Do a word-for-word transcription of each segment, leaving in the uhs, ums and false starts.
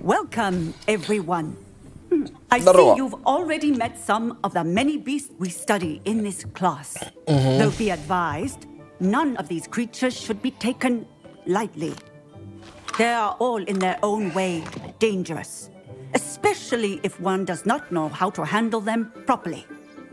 Welcome, everyone. I Здорово. see you've already met some of the many beasts we study in this class. Though be advised, none of these creatures should be taken lightly. They are all in their own way dangerous, especially if one does not know how to handle them properly.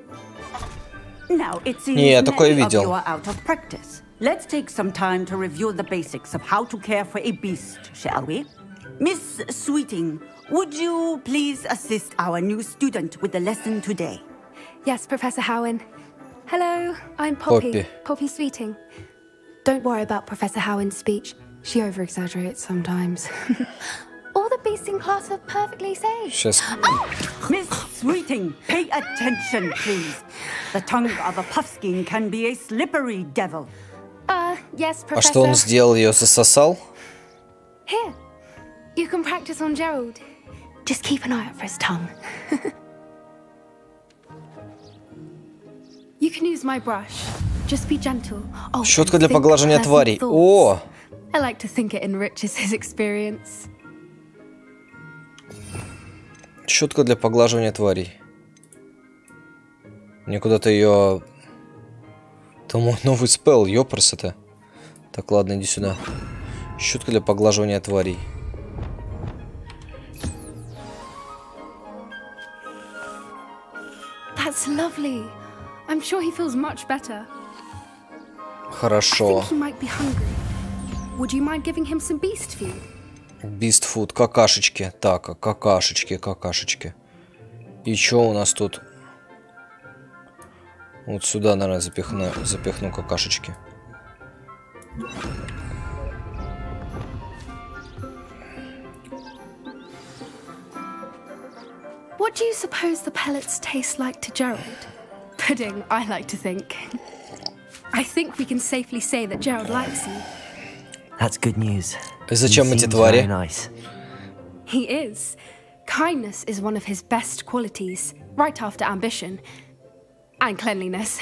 Now, it seems Не, я такое many of видел. you are out of practice. Let's take some time to review the basics of how to care for a beast, shall we? Miss Sweeting, would you please assist our new student with the lesson today? Yes, Professor Howen. Hello, I'm Poppy. Poppy. Poppy Sweeting. Don't worry about Professor Howen's speech. She over-exaggerates sometimes. All the beasts in class are perfectly safe. Сейчас. Miss Sweeting, pay attention, please. The tongue of a puffskein can be a slippery devil. Uh, yes, А Professor. что он сделал? Ее засосал? Here, you can practice on Gerald. Just keep an eye out for his tongue. You can use my brush. Just be gentle. Oh, Щетка для think поглаживания pleasant тварей. thoughts. О! I like to think it enriches his experience. Щетка для поглаживания тварей. Мне куда-то ее... Это мой новый спелл, ёпрс это. Так, ладно, иди сюда. Щетка для поглаживания тварей. That's lovely. I'm sure he feels much better. I Хорошо. think he might be hungry. Would you mind giving him some beast food? Beast food, какашечки. Так, какашечки, какашечки. И чё у нас тут? Вот сюда, наверное, запихну, запихну какашечки. What do you suppose the pellets taste like to Gerald? Pudding, I like to think. I think we can safely say that Gerald likes you. That's good news. И зачем He эти seems твари? very nice. He is. Kindness is one of his best qualities, right after ambition. And cleanliness.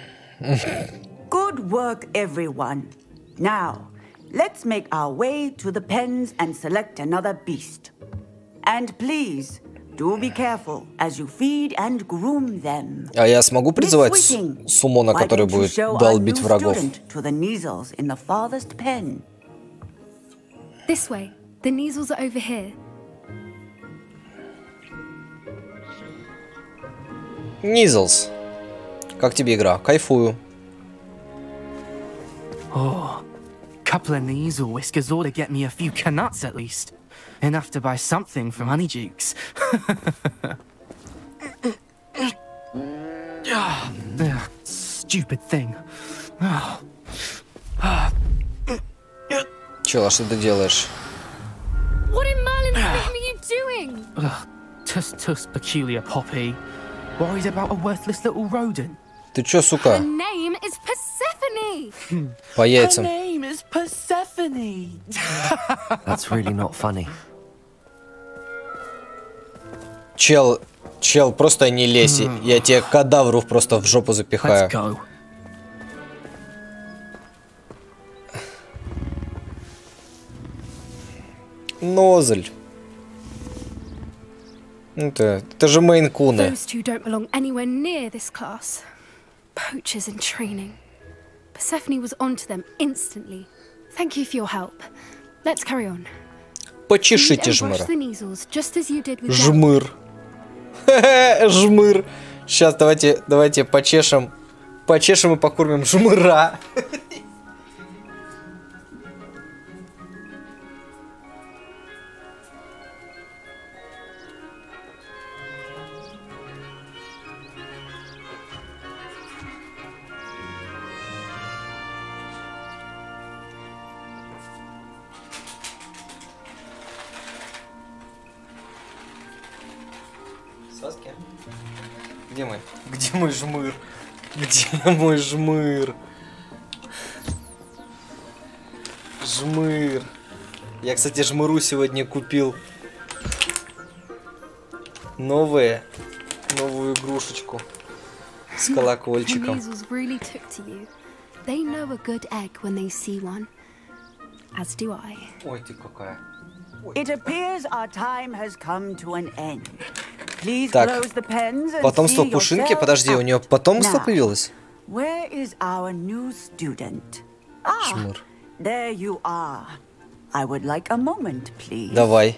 Good work, everyone. Now, let's make our way to the pens and select another beast. And please, do be careful as you feed and groom them. А я смогу призывать Miss Sweeting, с- сумона, why который don't you будет show our долбить new врагов? student to the Neasels in the farthest pen? This way. The Neasels are over here. Низлс. Как тебе игра? Кайфую. Oh, couple of Neasel whiskers ought to get me a few canuts at least. Enough to buy something from Honeydukes. Ah, ugh, stupid thing. Ah. Чел, а что ты делаешь? What in Merlin's name are you doing? Ugh, tuss tuss peculiar Poppy. Worried about a worthless little rodent. Ты чё, Her сука? name is Persephone. По Her яйцам. name is Persephone. That's really not funny. Чел, чел, просто не лезь. Я тебе кадавру просто в жопу запихаю. Let's go. Нозель. Это, это же мейн-куны. Those two don't belong anywhere near this class. Poachers in training. Persephone was onto them instantly. Thank you for your help. Let's carry on. Почешите Feed and brush жмыра. the Neasels, just as you did with Gerald. Жмыр. Хе-хе, жмыр. Сейчас давайте, давайте почешем. Почешем и покормим жмыра. Саски? Где мой? Где мой жмыр? Где мой жмыр? Жмыр. Я, кстати, жмыру сегодня купил. Новые. Новую игрушечку. С The колокольчиком. Neasels really took to you. They know a good egg when they see one. As do I. Ой, ты какая. It appears our time has come to an end. Please Так. close the pens and Потомство see Пушинки. yourself Подожди, у out. нее потомство Now, появилось? where is our new student? Ah, Чмур. there you are. I would like a moment, please. Давай.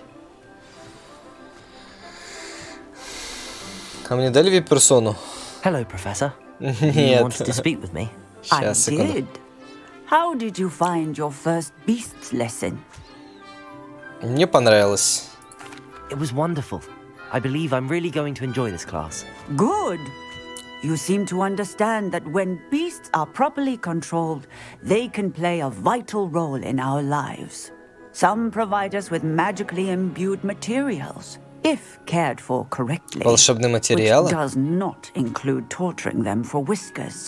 А мне дали вип-персону? Hello, Professor. You Нет. wanted to speak with me? I Сейчас, секунду. did. How did you find your first beasts lesson? Мне понравилось. It was wonderful. I believe I'm really going to enjoy this class. Good. You seem to understand that when beasts are properly controlled, they can play a vital role in our lives. Some provide us with magically imbued materials, if cared for correctly, Волшебные which материалы? does not include torturing them for whiskers.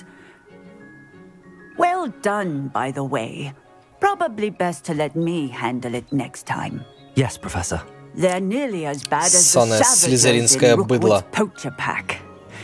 Well done, by the way. Probably best to let me handle it next time. Yes, Professor. They're nearly as bad as Ссаное the savages слизеринское in быдло. Rookwood's poacher pack.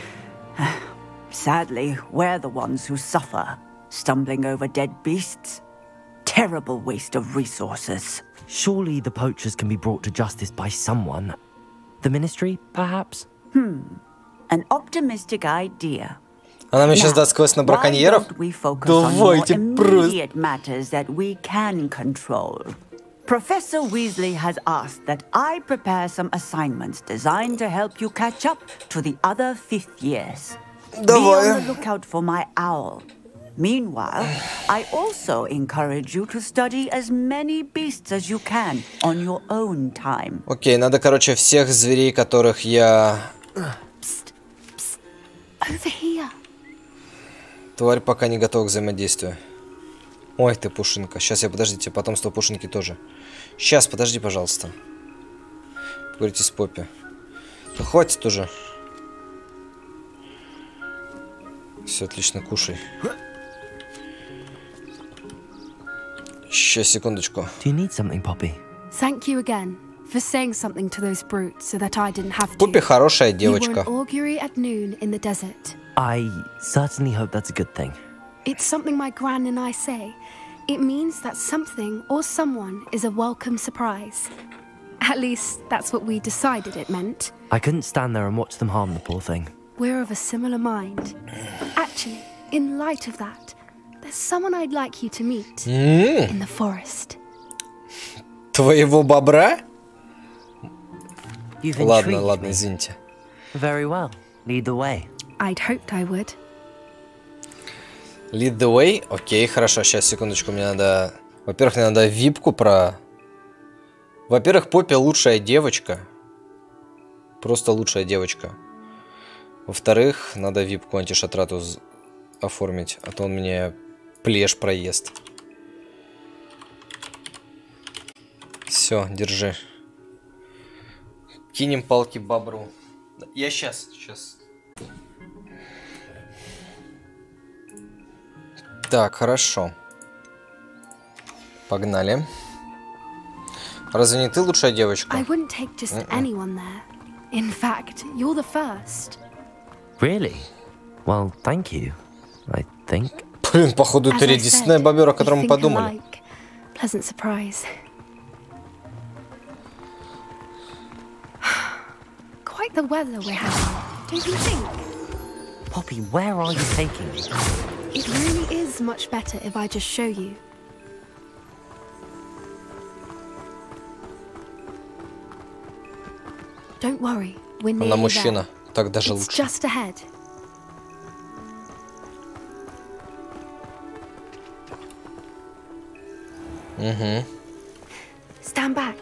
Sadly, we're the ones who suffer, stumbling over dead beasts. Terrible waste of resources. Surely the poachers can be brought to justice by someone. The Ministry, perhaps? An optimistic idea. Она мне сейчас Now, даст квест на why браконьеров? don't we focus on more Давайте просто. immediate matters that we can control? Professor Weasley has asked that I prepare some assignments designed to help you catch up to the other fifth years. Be Давай. on the lookout for my owl. Meanwhile, I also encourage you to study as many beasts as you can on your own time. Окей, надо, короче, всех зверей, которых я... Over here. Тварь пока не готова к взаимодействию. Ой, ты, Пушинка. Сейчас я, подождите, потомство Пушинки тоже. Сейчас, подожди, пожалуйста. Поговорите с Поппи. Да хватит уже. Все, отлично, кушай. Сейчас, секундочку. Do you need something, Poppy? Thank you again for saying something to those brutes so that I didn't have to. Поппи хорошая You were девочка. an augury at noon in the desert. I certainly hope that's a good thing. It's something my gran and I say. It means that something or someone is a welcome surprise. At least, that's what we decided it meant. I couldn't stand there and watch them harm the poor thing. We're of a similar mind. Actually, in light of that, there's someone I'd like you to meet in the forest. Твоего бобра? You've Ладно, intrigued ладно, me. извините. Very well. Lead the way. I'd hoped I would. Lead the way? Окей, хорошо, сейчас, секундочку, мне надо... Во-первых, мне надо випку про... Во-первых, Поппи лучшая девочка. Просто лучшая девочка. Во-вторых, надо випку антишатрату оформить, а то он мне плешь проест. Все, держи. Кинем палки бобру. Я сейчас, сейчас. Так, хорошо. Погнали. Разве не ты лучшая девочка? I wouldn't take just anyone there. In fact, you're the first. Really? Well, thank you. I think. Блин, походу, As это I единственная said, бобер, о we котором мы think подумали. alike. Pleasant surprise. Quite the weather we're having, don't you think? Poppy, where are you taking me? It really is much better if I just show you. Don't worry, we're Она nearly мужчина, there. так даже It's лучше. just ahead. Угу. Stand back.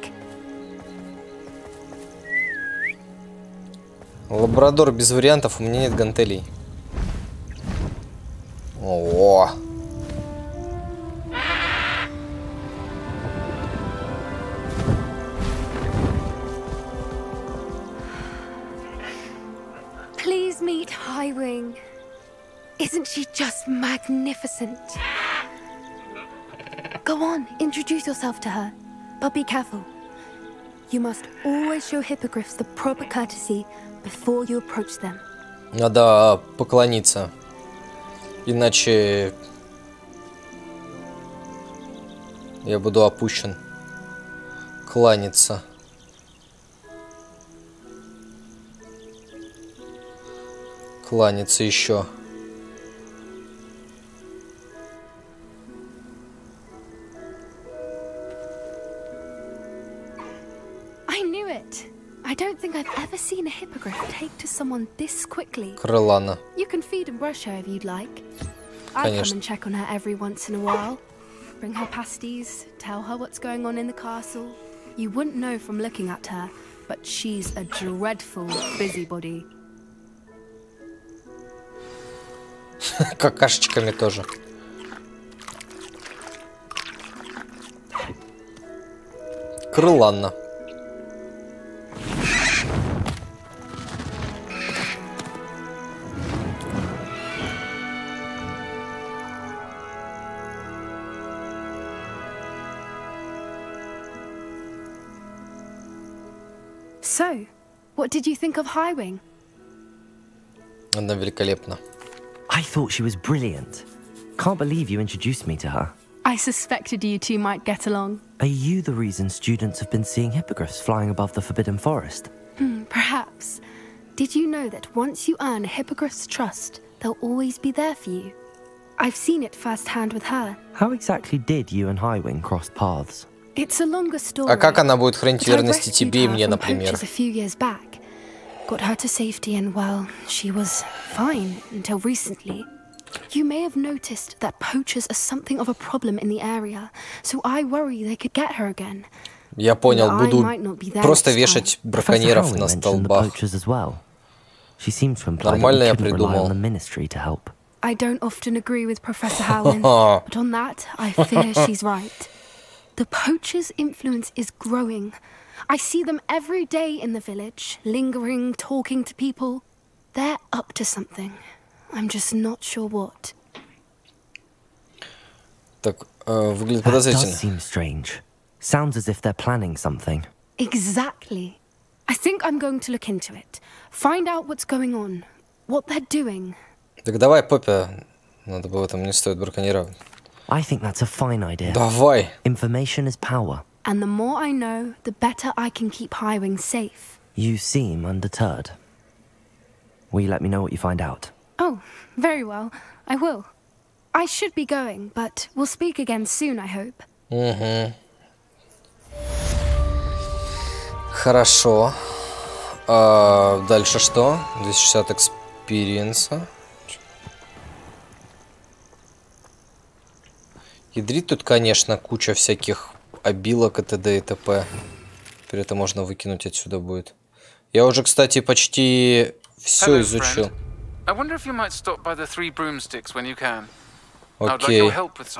Лабрадор без вариантов, у меня нет гантелей. О. Please meet Highwing. Isn't she just magnificent? Go on, introduce yourself to her. But be careful. You must always show hippogriffs the proper courtesy before you approach them. Надо поклониться. Иначе я буду опущен Кланяться. Кланяться еще. I knew it. I don't think I've ever seen a hippogriff take to someone this quickly. Крылана. You can feed and brush her if you'd like. I come and check on her every once in a while. Bring her pasties, tell her what's going on in the castle. You wouldn't know from looking at her, but she's a dreadful busybody. Какашечками тоже. Крылана. So, what did you think of Highwing? Она великолепна. I thought she was brilliant. Can't believe you introduced me to her. I suspected you two might get along. Are you the reason students have been seeing hippogriffs flying above the Forbidden Forest? Hmm, perhaps. Did you know that once you earn a hippogriff's trust, they'll always be there for you? I've seen it firsthand with her. How exactly did you and Highwing cross paths? It's a longer story. А как она будет хранить But I верности rescued тебе и her мне, from например? poachers a few years back. Got her to safety and, well, she was fine until recently. You may have noticed that poachers are something of a problem in the area, so I worry they could get her again. Я понял, I буду might not be there просто next вешать time. браконьеров Professor на Howling mentioned the столбах. poachers as well. She seems to imply that Нормально we я couldn't rely придумал. on the ministry to help. I don't often agree with Professor Howland, but on that, I fear she's right. The poachers' influence is growing. I see them every day in the village, lingering, talking to people. They're up to something. I'm just not sure what. Так, э, выглядит That does подозрительно. seem strange. Sounds as if they're planning something. Exactly. I think I'm going to look into it. Find out what's going on, what they're doing. Так давай, Поппи. Надо было там, не стоит браконьировать. I think that's a fine idea. Давай. Information is power. And the more I know, the better I can keep Highwing safe. You seem undeterred. Will you let me know what you find out? Oh, very well. I will. I should be going, but we'll speak again soon, I hope. Угу. Хорошо. А дальше что? двести шестьдесят экспириенса. Ядрит тут, конечно, куча всяких обилок и т.д. и т.п. Теперь это можно выкинуть отсюда будет. Я уже, кстати, почти все изучил. Окей.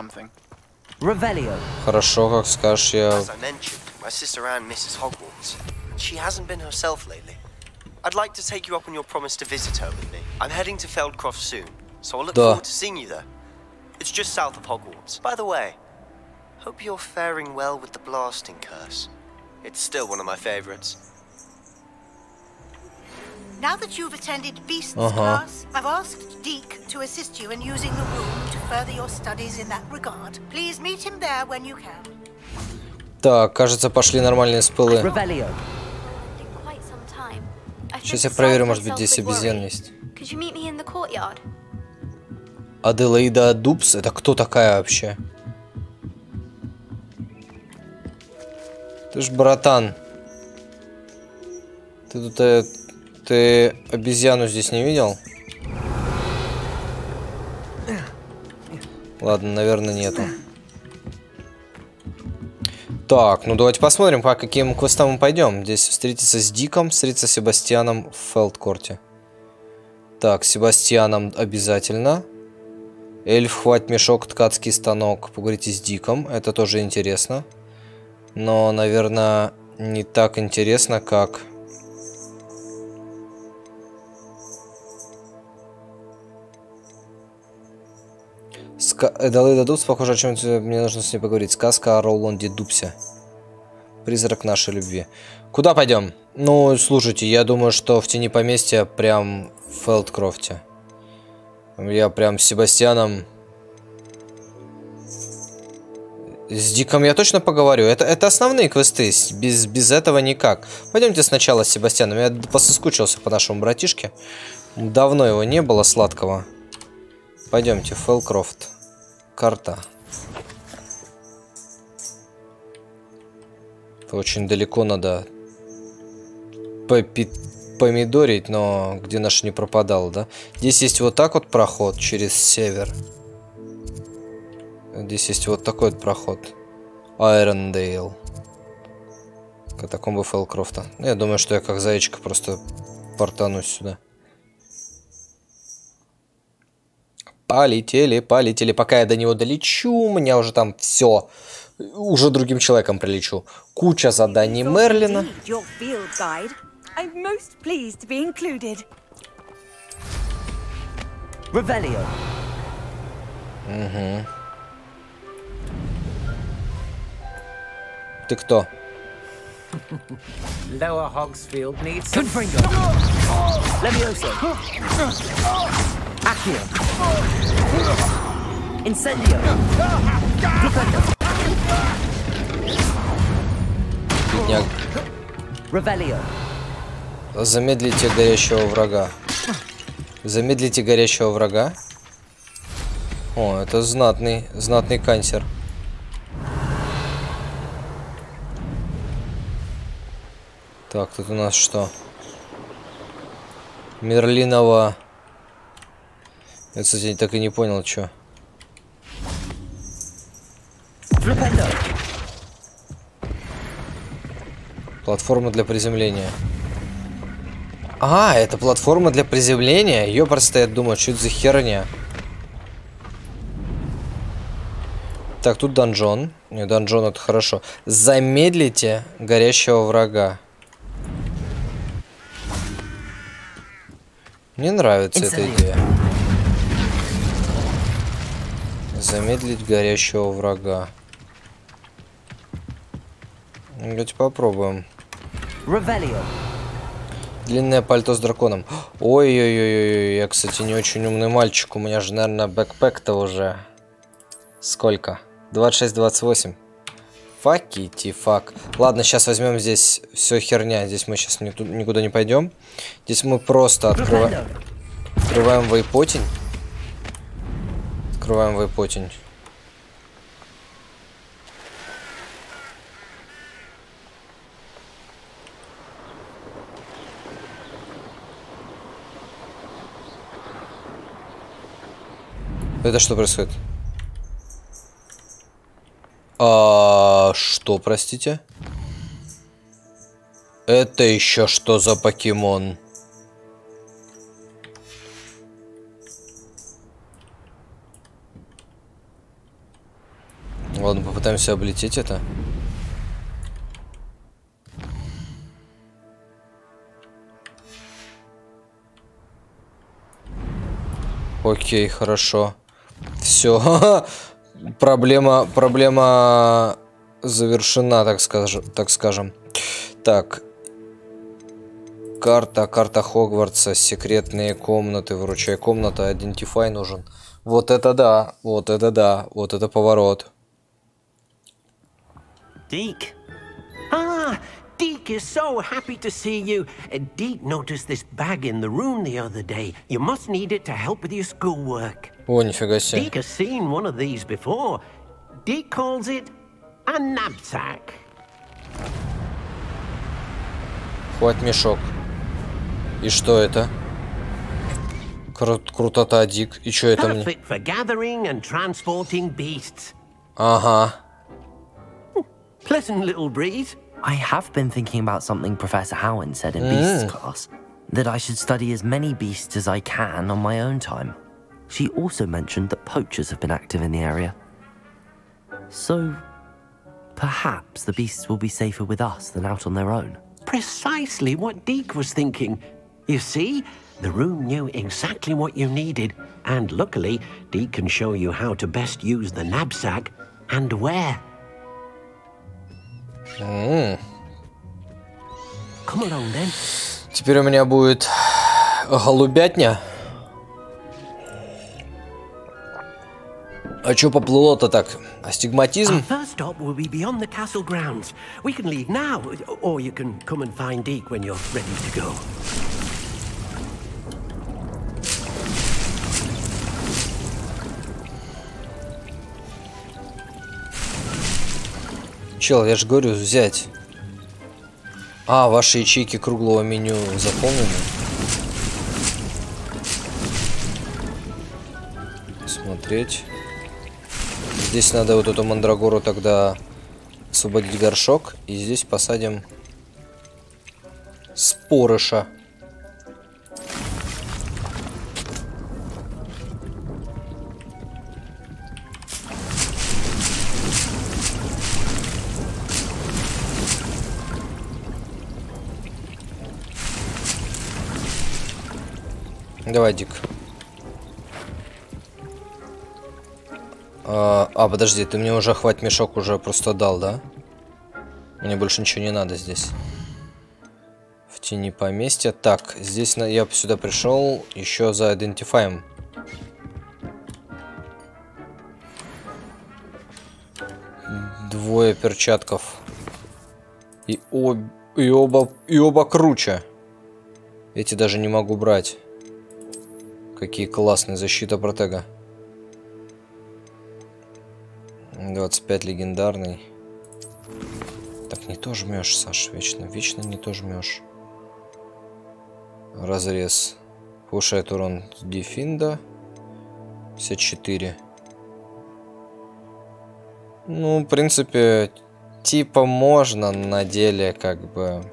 Хорошо, как скажешь, я... She hasn't been herself lately. I'd like to take you up on your promise to visit her with me. I'm heading to Feldcroft soon, so I'll look Да. forward to seeing you there. It's just south of Hogwarts. By the way, hope you're faring well with the blasting curse. It's still one of my favorites. Now that you've attended Beast's Uh-huh. class, I've asked Deke to assist you in using the room to further your studies in that regard. Please meet him there when you can. Так, кажется, пошли нормальные спылы. Сейчас я проверю, может быть, здесь обезьян есть. Аделаида Дубс? Это кто такая вообще? Ты ж братан. Ты тут... э, Ты обезьяну здесь не видел? Ладно, наверное, нету. Так, ну давайте посмотрим, по каким квестам мы пойдем. Здесь встретиться с Диком, встретиться с Себастьяном в Фелдкорте. Так, с Себастьяном обязательно. Эльф, хватит мешок, ткацкий станок. Поговорите с Диком, это тоже интересно. Но, наверное, не так интересно, как... Ска... Эдалейда Дубс, похоже, о чем-то мне нужно с ней поговорить. Сказка о Роланде Дубсе. Призрак нашей любви. Куда пойдем? Ну, слушайте, я думаю, что в тени поместья прям в Фелдкрофте. Я прям с Себастьяном... С Диком я точно поговорю. Это, это основные квесты. Без, без этого никак. Пойдемте сначала с Себастьяном. Я пососкучился по нашему братишке. Давно его не было сладкого. Пойдемте, Фэлкрофт. Карта. Это очень далеко надо помидорить, но где наш не пропадал, да? Здесь есть вот так вот проход через север. Здесь есть вот такой вот проход. Айрондейл. Катакомбы Фэлкрофта. Я думаю, что я как зайчика просто портанусь сюда. Полетели, полетели. Пока я до него долечу, у меня уже там все. Уже другим человеком прилечу. Куча заданий Мерлина. Угу. Ты кто? Lower Hogsfield needs Confringo. Levioso. Accio. Incendio. Бедняк. Revelio. Замедлите горящего врага. Замедлите горящего врага. О, это знатный, знатный канцер. Так, тут у нас что? Мерлинова. Я, кстати, так и не понял, что. Платформа для приземления. А, это платформа для приземления? Ее просто я думаю, что это за херня. Так, тут донжон. Не, донжон это хорошо. Замедлите горящего врага. Мне нравится эта идея. Замедлить горящего врага. Давайте попробуем. Длинное пальто с драконом. Ой-ой-ой-ой, я, кстати, не очень умный мальчик. У меня же, наверное, бэкпэк-то уже... Сколько? двадцать шесть двадцать восемь. Факити фак. Ладно, сейчас возьмем здесь все херня. Здесь мы сейчас никуда не пойдем. Здесь мы просто открываем... Открываем вейпотень. Открываем вейпотень. Это что происходит? А, что, простите? Это еще что за покемон? Ладно, попытаемся облететь это. Окей, хорошо. Все. Проблема, проблема завершена, так скажем, так скажем. Так. Карта, карта Хогвартса, секретные комнаты, вручай комната, Identify нужен. Вот это да, вот это да, вот это поворот. Deke. Ah, Deke is so happy to see you. Uh, Deke noticed this bag in the room the other day. You must need it to help with your schoolwork. О, нифига себе. Deke has seen one of these before. Deke calls it a knapsack. Хватит мешок. И что это? Кру крутота, Дик. И что это мне? Perfect for gathering and transporting beasts. Ага. Pleasant little breeze. I have been thinking about something Professor Howin said in Beasts class. That I should study as many beasts as I can on my own time. She also mentioned that poachers have been active in the area. So, perhaps the beasts will be safer with us than out on their own. Precisely what Deke was thinking. You see, the room knew exactly what you needed, and luckily, Deke can show you how to best use the knapsack and where. Mm. Come along then. Теперь у меня будет голубятня. А чё поплыло-то так? Астигматизм? Our first stop will be beyond the castle grounds. We can leave now, or you can come and find Deke when you're ready to go. Чел, я же говорю, взять. А, ваши ячейки круглого меню заполнены. Смотреть. Здесь надо вот эту мандрагору тогда освободить горшок. И здесь посадим спорыша. Давай, Дик. А, а, подожди, ты мне уже хватит мешок уже просто дал, да? Мне больше ничего не надо здесь. В тени поместья. Так, здесь на... я сюда пришел еще за идентифаем. Двое перчатков. И, об... и, оба... и оба круче. Эти даже не могу брать. Какие классные, защита протега. двадцать пять легендарный. Так, не то жмешь, Саш, вечно. Вечно не то жмешь. Разрез. Повышает урон дефинда. пятьдесят четыре. Ну, в принципе, типа можно, на деле как бы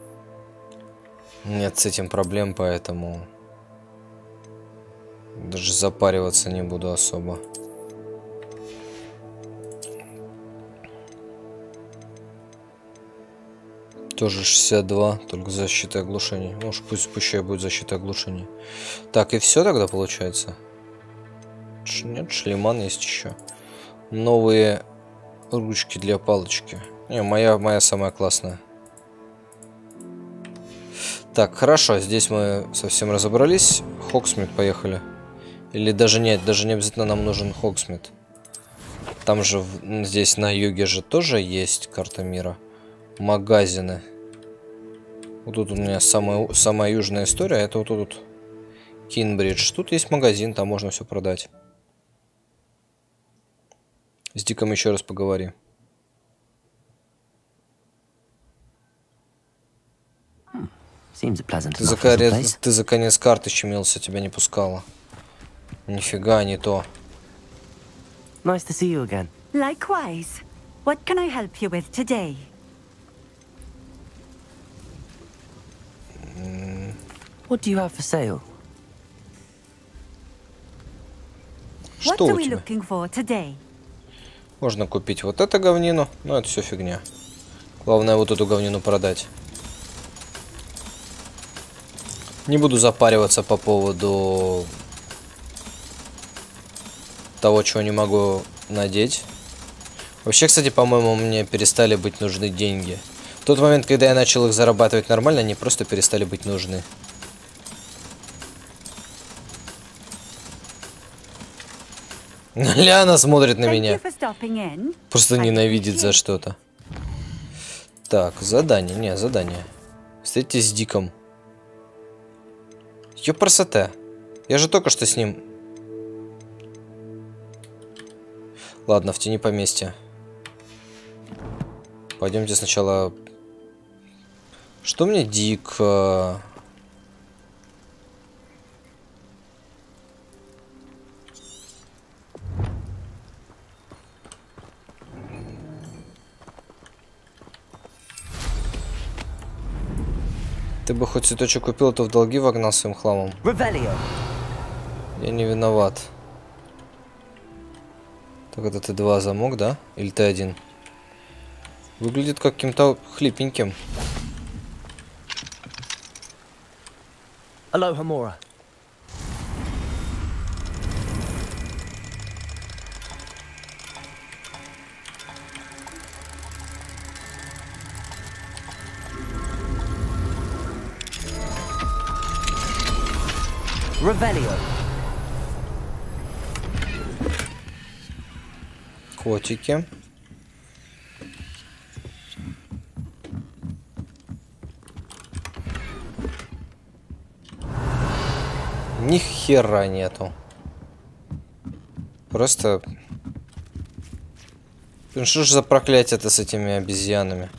нет с этим проблем, поэтому даже запариваться не буду особо. Тоже шестьдесят два, только защита оглушений. Может, пусть пущай будет защита оглушений. Так, и все тогда получается? Нет, шлеман есть еще. Новые ручки для палочки. Не, моя, моя самая классная. Так, хорошо, здесь мы совсем разобрались. Хоксмит, поехали. Или даже нет, даже не обязательно нам нужен Хоксмит. Там же, здесь на юге же тоже есть карта мира. Магазины. Вот тут у меня самая, самая южная история. Это вот тут Кинбридж. Тут есть магазин, там можно все продать. С Диком еще раз поговори. Ты за, конец, ты за конец карты щемился, тебя не пускала. Нифига, не то. Nice to see you again. Likewise. What can I help you with today? What do you have for sale? What are we looking for today? Можно купить вот это говнину, но это все фигня. Главное вот эту говнину продать. Не буду запариваться по поводу того, чего не могу надеть. Вообще, кстати, по-моему, мне перестали быть нужны деньги. В тот момент, когда я начал их зарабатывать нормально, они просто перестали быть нужны. Ляна смотрит на меня. Просто ненавидит за что-то. Так, задание. Не, задание. Встретитесь с Диком. Ёпрсоте. Я же только что с ним... Ладно, в тени поместья. Пойдемте сначала... Что мне Дик... Ты бы хоть цветочек купил, а то в долги вогнал своим хламом. Revelio. Я не виноват. Так, это ты два замок, да? Или ты один? Выглядит каким-то хлипеньким. Aloha Mora. Revelio. Фотики. Ни хера нету. Просто... Ну что ж за проклятие-то с этими обезьянами?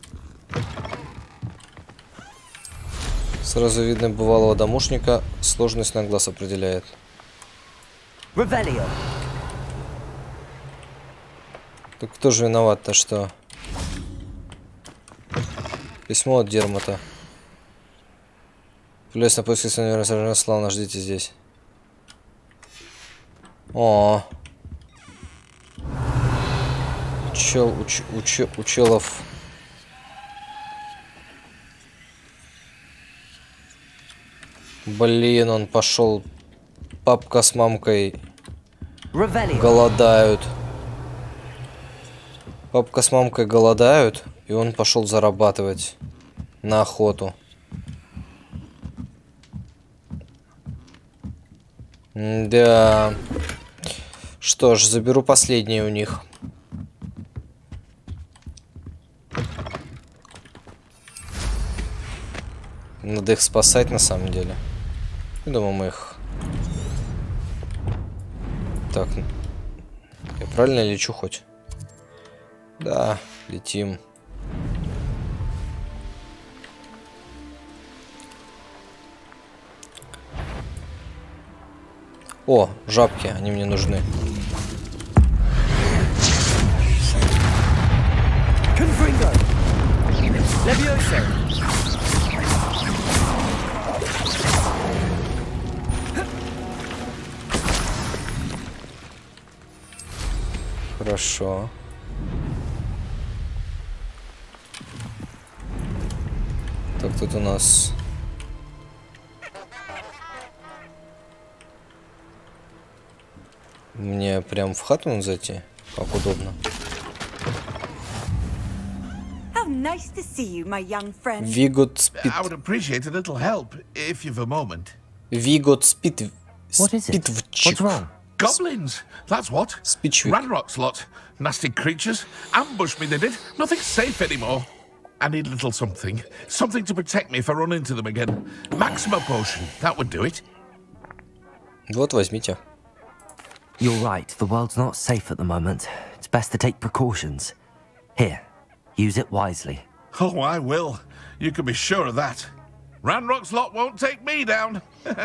Сразу видно бывалого домушника. Сложность на глаз определяет. Ревелио. Так кто же виноват-то, что? Письмо от Дермота. Плюс на поиск сражения славно, ждите здесь. О, чел, уч, уч, учелов. Блин, он пошел. Папка с мамкой голодают. Папка с мамкой голодают, и он пошел зарабатывать на охоту. Да. Что ж, заберу последнее у них. Надо их спасать на самом деле. Я думаю, мы их... Так. Я правильно лечу хоть? Да, летим. О, жабки, они мне нужны. Хорошо. Так, тут у нас... Мне прям в хату зайти? Как удобно. Nice to see you, my young friend. We got speed. I would appreciate a little help if you've a moment. We got speed. What is it? What's wrong? Goblins. That's what. Speechwick. Ranrock's lot. Nasty creatures. Ambushed me, they did. Nothing's safe anymore. I need a little something. Something to protect me if I run into them again. Maxima potion. That would do it. Вот, возьмите. You're right. The world's not safe at the moment. It's best to take precautions. Here. Use it wisely. Oh, I will. You can be sure of that. Ranrock's lot won't take me down.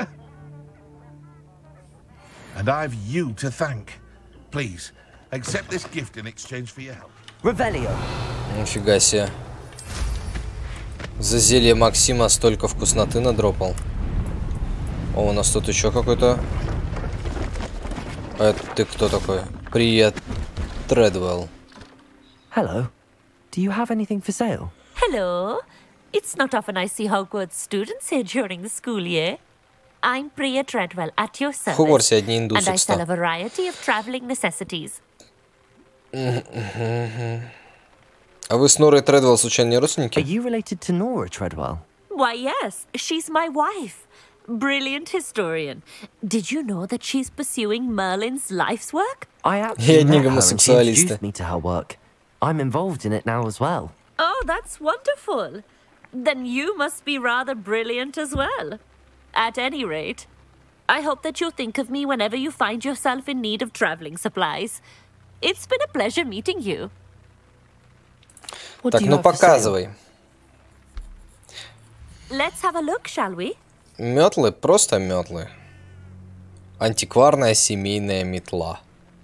And I've you to thank. Please, accept this gift in exchange for your help. Revelio. Нифига себе. За зелье Максима столько вкусноты надропал. О, у нас тут еще какой-то... А ты кто такой? Привет, Тредвелл. Hello. Do you have anything for sale? Hello. It's not often I see Hogwarts students here during the school year. I'm Priya Treadwell at your service. В Хогвартсе одни индусы, and I sell кстати. a variety of traveling necessities. А вы с Норой Тредвелл случайно не родственники? Are you related to Nora Treadwell? Why, yes. She's my wife. Brilliant historian. Did you know that she's pursuing Merlin's life's work? I actually одни met her and she гомосексуалисты. introduced me to her work. I'm involved in it now as well. Oh, that's wonderful. Then you must be rather brilliant as well. At any rate, I hope that you'll think of me whenever you find yourself in need of traveling supplies. It's been a pleasure meeting you. What Так, do you ну have for sale? показывай. Let's have a look, shall we? Метлы, просто метлы. Антикварная семейная метла.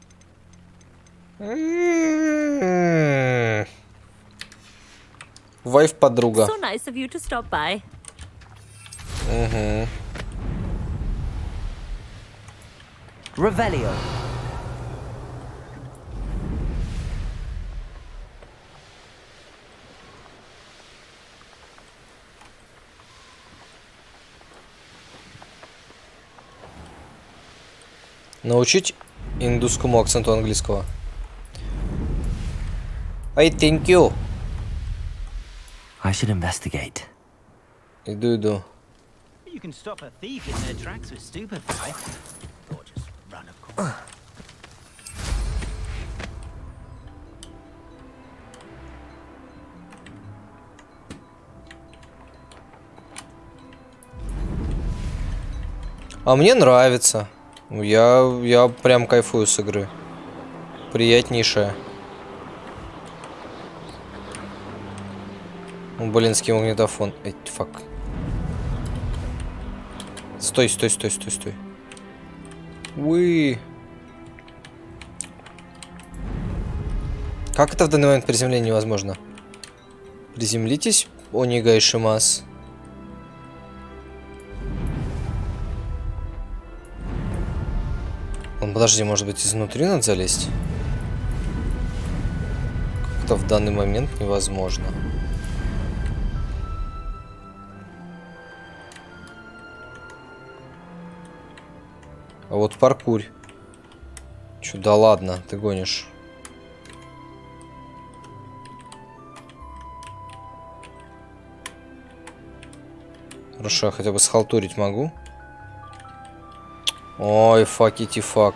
Вайф подруга. So nice of you to stop by. Угу. Revelio. Научить индусскому акценту английского. I thank you. I should investigate. Иду, иду. You can stop a thief in their tracks with stupefy, or just run a course. А мне нравится. Я, я прям кайфую с игры. Приятнейшая. Блинский магнитофон. Эй, фак. Стой, стой, стой, стой, стой. Уи. Как это в данный момент приземление невозможно? Приземлитесь, Онигай Шимас. Он, подожди, может быть, изнутри надо залезть? Как-то в данный момент невозможно. А вот паркурь. Чё, да ладно, ты гонишь. Хорошо, я хотя бы схалтурить могу. Ой, факити фак.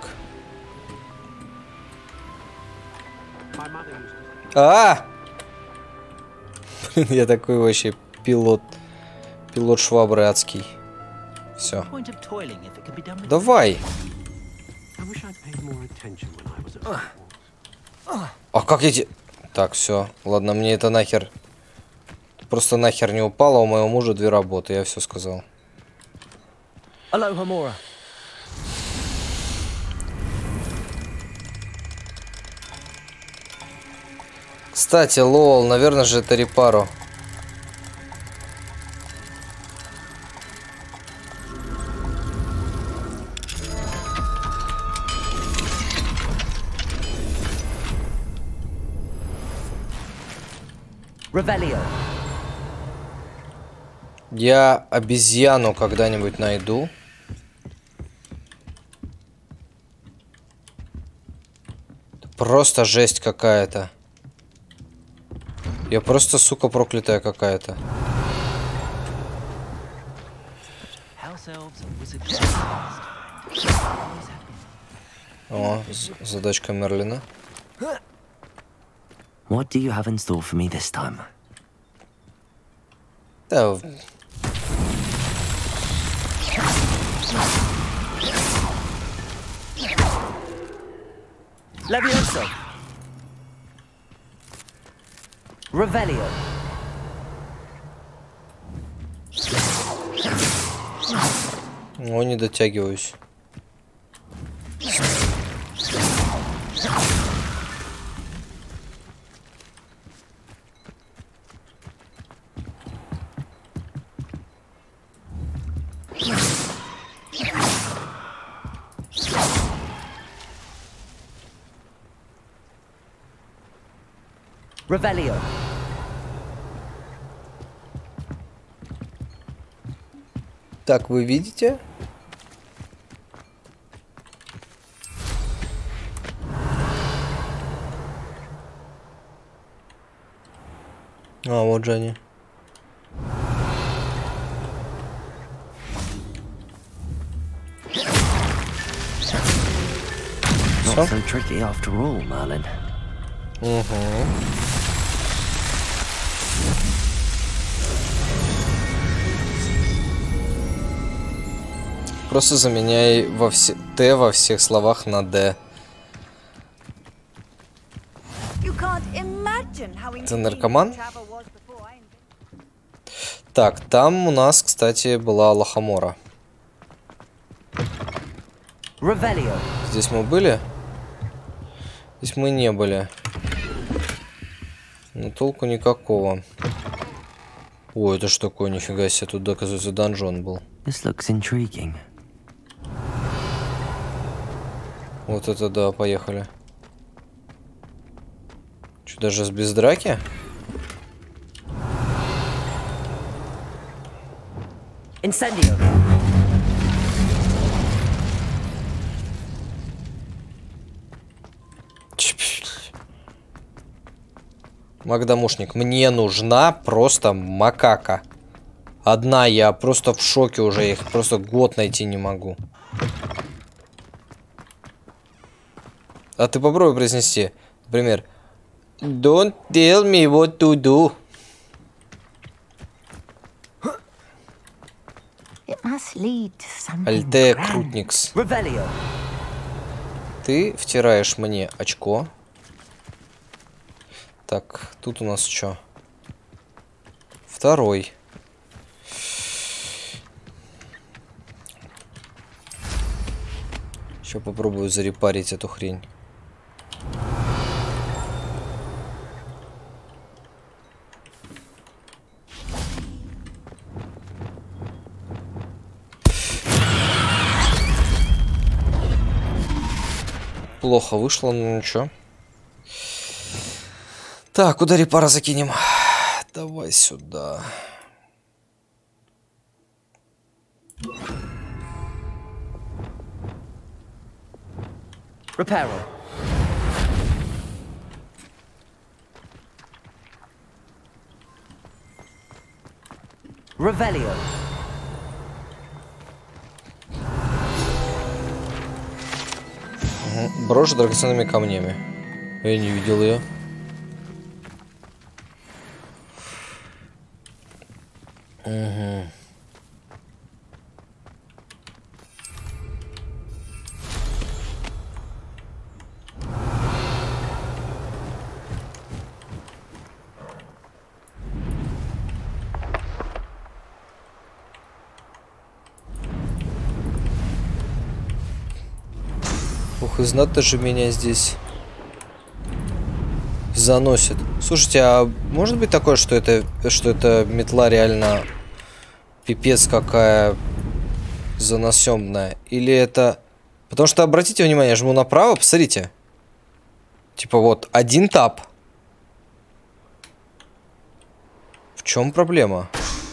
А! Блин, я такой вообще пилот. Пилот швабры адский. Все. Давай. А как я те... Так, все. Ладно, мне это нахер... Просто нахер не упало. У моего мужа две работы. Я все сказал. Алло, Кстати, лол, наверное же это Репаро. Ревелио. Я обезьяну когда-нибудь найду. Просто жесть какая-то. Я просто, сука, проклятая какая-то. О, задачка Мерлина. What do you have in store for me this time? Да. Levioso. Revelio. О, не дотягиваюсь. Revelio. Так, вы видите? А, вот же они. Not so tricky after all, Merlin. Угу. Просто заменяй во все Т во всех словах на Д. Ты наркоман? Так, там у нас, кстати, была Лохомора. Здесь мы были? Здесь мы не были. Но толку никакого. Ой, это что такое? Нифига себе, тут, оказывается, донжон был. This looks intriguing. Вот это да, поехали. Что, даже с без драки? Incendio. Магдамушник, мне нужна просто макака. Одна, я просто в шоке уже, я их просто год найти не могу. А ты попробуй произнести, например, Don't tell me what to do. Альтея Крутникс. Ты втираешь мне очко. Так, тут у нас что? Второй. Сейчас попробую зарепарить эту хрень. Плохо вышло, но ничего. Так, куда репара закинем? Давай сюда. Reparo. Revelio. Угу. Брошь с драгоценными камнями. Я не видел ее. Угу. Ух, и знатно же меня здесь заносит. Слушайте, а может быть такое, что это, что эта метла реально пипец какая заносемная? Или это... Потому что, обратите внимание, я жму направо, посмотрите. Типа вот, один тап. В чем проблема?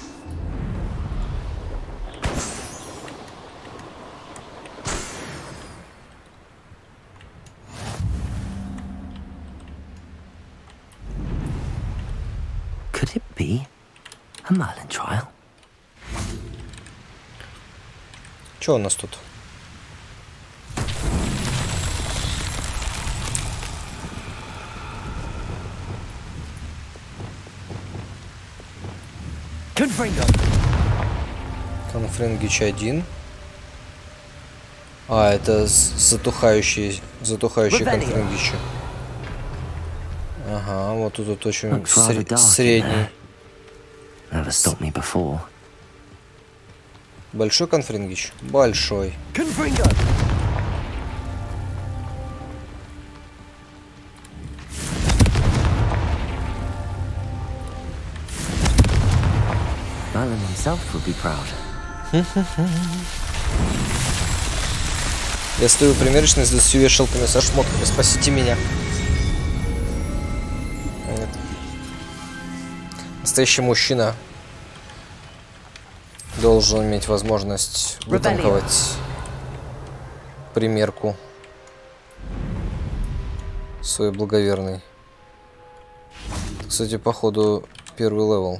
Could it be a Merlin trial? Что у нас тут? Конфрингич один. А, это затухающие, затухающие конфрингичи. Ага, вот тут, тут очень сре средний. Большой конфрингич? Большой. Merlin himself would be proud. Я стою примерочной с двадцатью вешалками со шмотками. Спасите меня. Нет. Настоящий мужчина должен иметь возможность вытанковать примерку свой благоверный. Кстати, походу первый левел.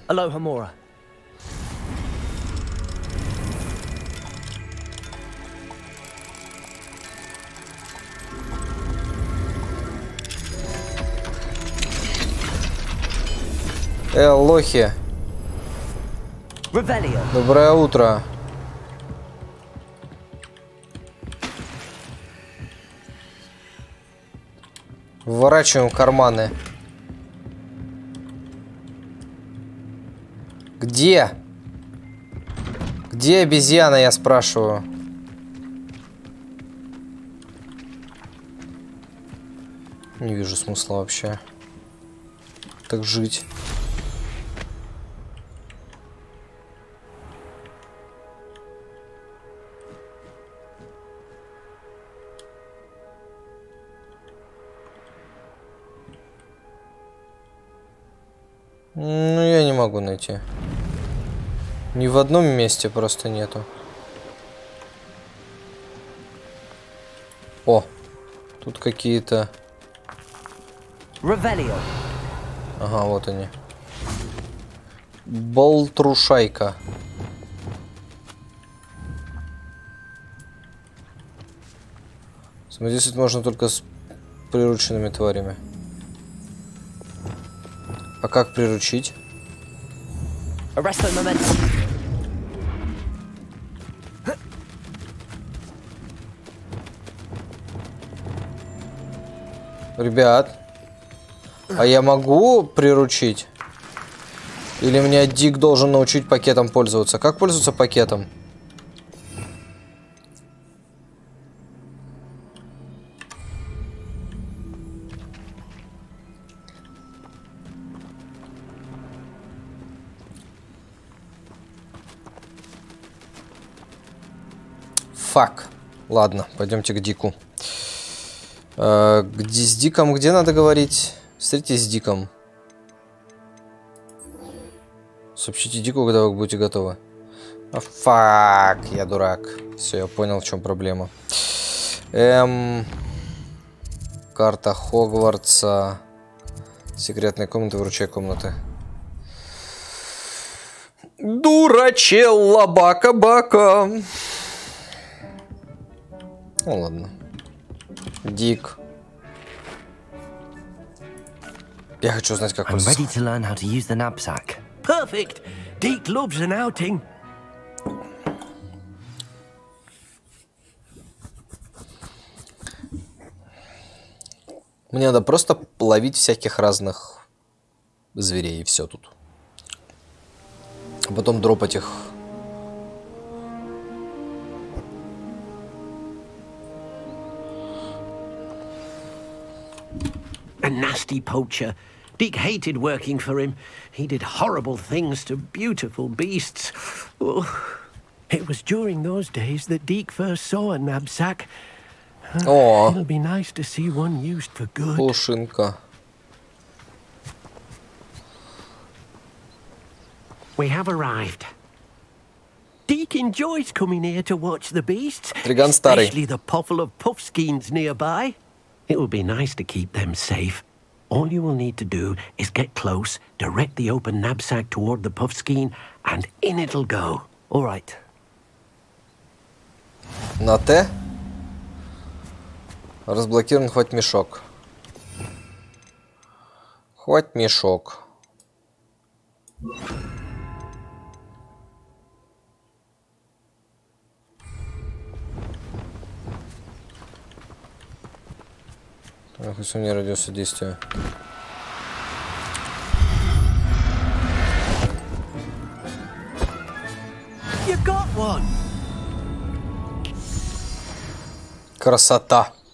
Эй, лохи. Доброе утро. Вворачиваем карманы. Где? Где обезьяна, я спрашиваю? Не вижу смысла вообще так жить. Ну, я не могу найти. Ни в одном месте просто нету. О, тут какие-то... Ага, вот они. Болтрушайка. Взаимодействовать можно только с прирученными тварями. А как приручить? Ребят. А я могу приручить? Или меня Дик должен научить пакетом пользоваться? Как пользоваться пакетом? Фак. Ладно, пойдемте к Дику. Э, где с Диком? Где надо говорить? Встретитесь с Диком. Сообщите Дику, когда вы будете готовы. А, фак, я дурак. Все, я понял, в чем проблема. Эм, карта Хогвартса. Секретные комнаты, вручай комнаты. Дурачелла бака-бака. Ну ладно. Дик. Я хочу знать, как I'm ready to learn how to use the knapsack. Perfect. Deke loves an outing. Мне надо просто ловить всяких разных зверей, и все тут. А потом дропать их. A nasty poacher. Deke hated working for him. He did horrible things to beautiful beasts. Oh. It was during those days that Deke first saw a knapsack. Oh. It'll be nice to see one used for good. Пушинка. We have arrived. Deke enjoys coming here to watch the beasts, Триган старый. especially the puffle of puffskeins nearby. It will be nice to keep them safe. All you will need to do is get close, direct the open knapsack toward the puffskein, and in it'll go. All right. На Т. Разблокирован хвать мешок. Хвать мешок. Ах, если у меня радиуса действия. You got one. Красота.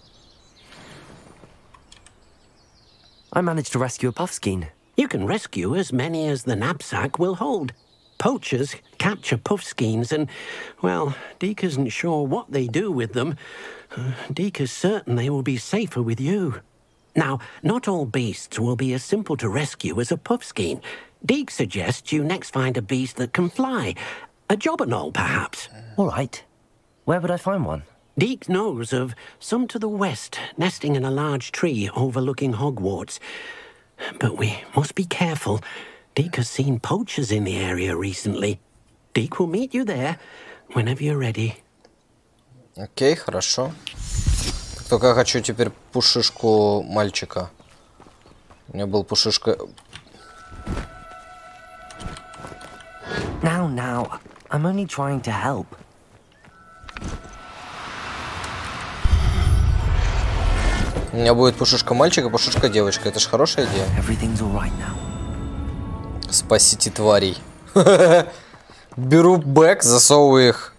I managed to rescue a puffskein. You can rescue as many as the knapsack will hold. Poachers capture puffskeins and, well, Deke isn't sure what they do with them. Uh, Deke is certain they will be safer with you. Now, not all beasts will be as simple to rescue as a puffskein. Deke suggests you next find a beast that can fly. A jobberknoll, perhaps. All right. Where would I find one? Deke knows of some to the west, nesting in a large tree overlooking Hogwarts. But we must be careful. Deke has seen poachers in the area recently. Deke will meet you there whenever you're ready. Окей, хорошо. Только я хочу теперь пушишку мальчика. У меня был пушишка... Now, now. I'm only trying to help. У меня будет пушишка мальчика, пушишка девочка. Это ж хорошая идея. Everything's all right now. Спасите тварей. Беру бэк, засовываю их.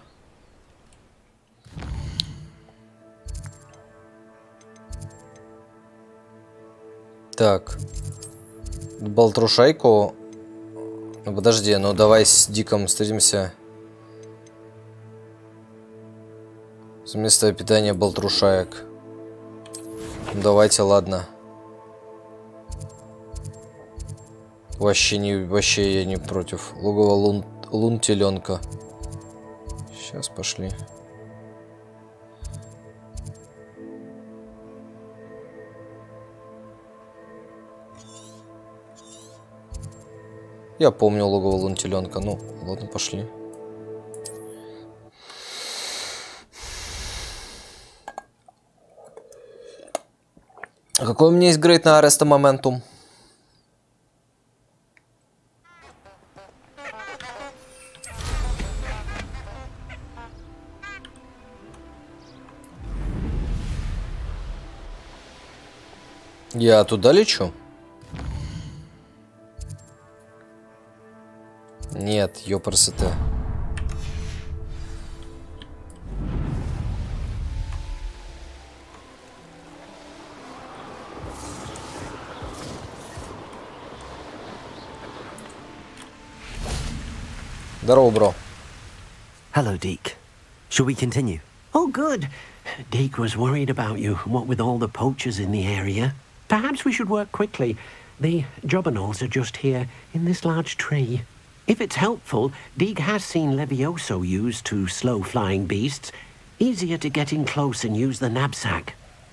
Так. Балтрушайку. Ну подожди, ну давай с Диком встретимся. За место питания балтрушаек. Давайте, ладно. Вообще не, вообще я не против. Логово лун, лун теленка. Сейчас пошли. Я помню логово лун теленка. Ну, ладно, пошли. А какой у меня есть грейд на Ареста Моментум? Я туда лечу? Нет, ёпрст. Здорово, бро. Hello, Deke. Shall we continue? Oh, good. Deke was worried about you, what with all the poachers in the area. Perhaps we should work quickly. The Jobberknolls are just here, in this large tree. If it's helpful, Deke has seen Levioso used to slow flying beasts. Easier to get in close and use the knapsack.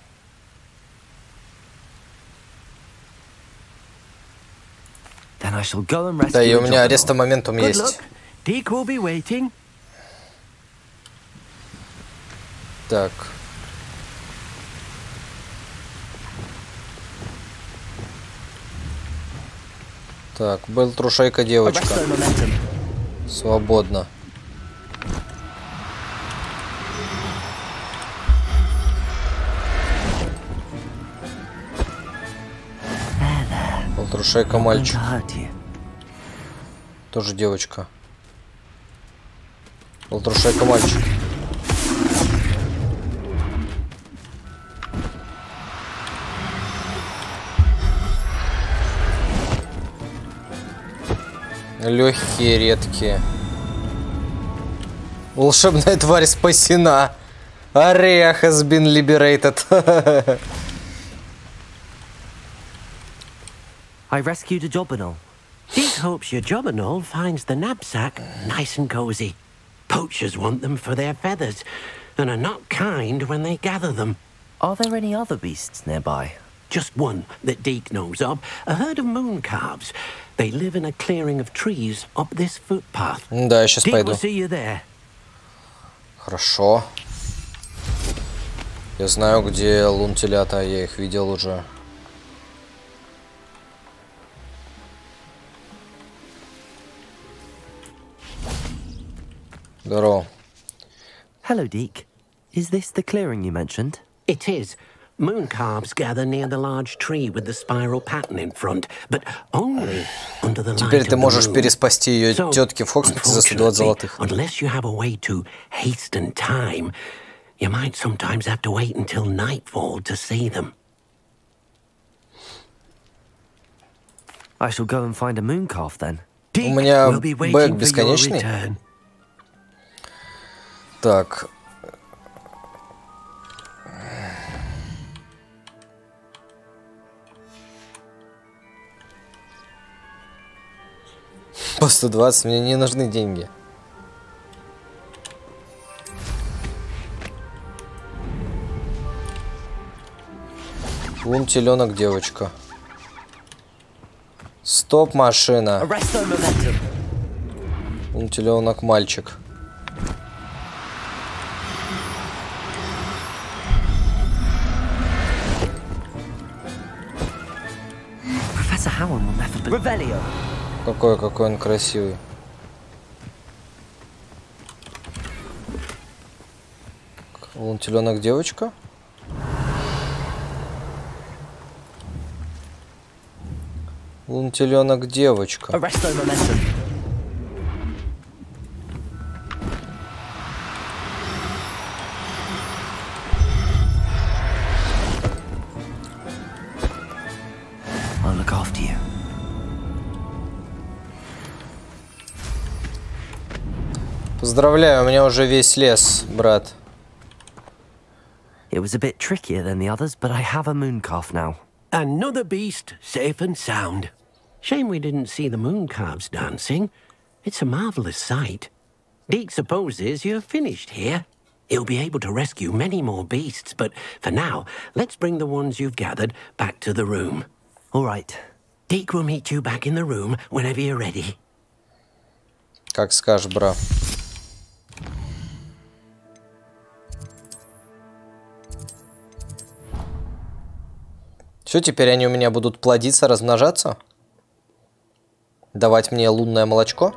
Then I shall go and rescue Да, и у the меня Jobberknoll. ареста-моментум Good есть. luck. Deke will be waiting. Так. Так, Белтрушейка девочка. Свободно. Белтрушейка мальчик. Тоже девочка. Белтрушейка мальчик. Легкие, редкие. Волшебная тварь спасена. Area has been liberated. I rescued a Jobberknoll. Deke hopes your Jobberknoll finds the knapsack nice and cozy. Poachers want them for their feathers, and are not kind when they gather them. Are there any other beasts nearby? Just one that Deke knows of, a herd of moon calves. They live in a clearing of trees up this footpath. Да, я сейчас Deke пойду. will see you there. Хорошо. Я знаю, где лун-телята, я их видел уже. Здорово. Hello, Deke. Is this the clearing you mentioned? It is. Moon calves gather near the large tree with the spiral pattern in front, but only under the light Теперь of ты the можешь moon. переспасти ее So, тетке в Хоксмите за сто двадцать золотых. unless you have a way to hasten time, you might sometimes have to wait until nightfall to see them. I shall go and find a moon calf then. У Deke меня will be бэк waiting for your бесконечный. return. Так. По сто двадцать мне не нужны деньги. Лун, теленок, девочка. Стоп, машина. Лун, теленок, мальчик. Professor Howard will never be... Revelio! Какой, какой он красивый. Лун, теленок, девочка. Лун, теленок, девочка. Arresto momentum. I'll look after you. Поздравляю, у меня уже весь лес, брат. It was a bit trickier than the others, but I have a moon calf now. Another beast, safe and sound. Shame we didn't see the moon calves dancing. It's a marvelous sight. Deke supposes you're finished here. He'll be able to rescue many more beasts, but for now, let's bring the ones you've gathered back to the room. All right. Deke will meet you back in the room whenever you're ready. Как скажешь, бра. Все, теперь они у меня будут плодиться, размножаться? Давать мне лунное молочко?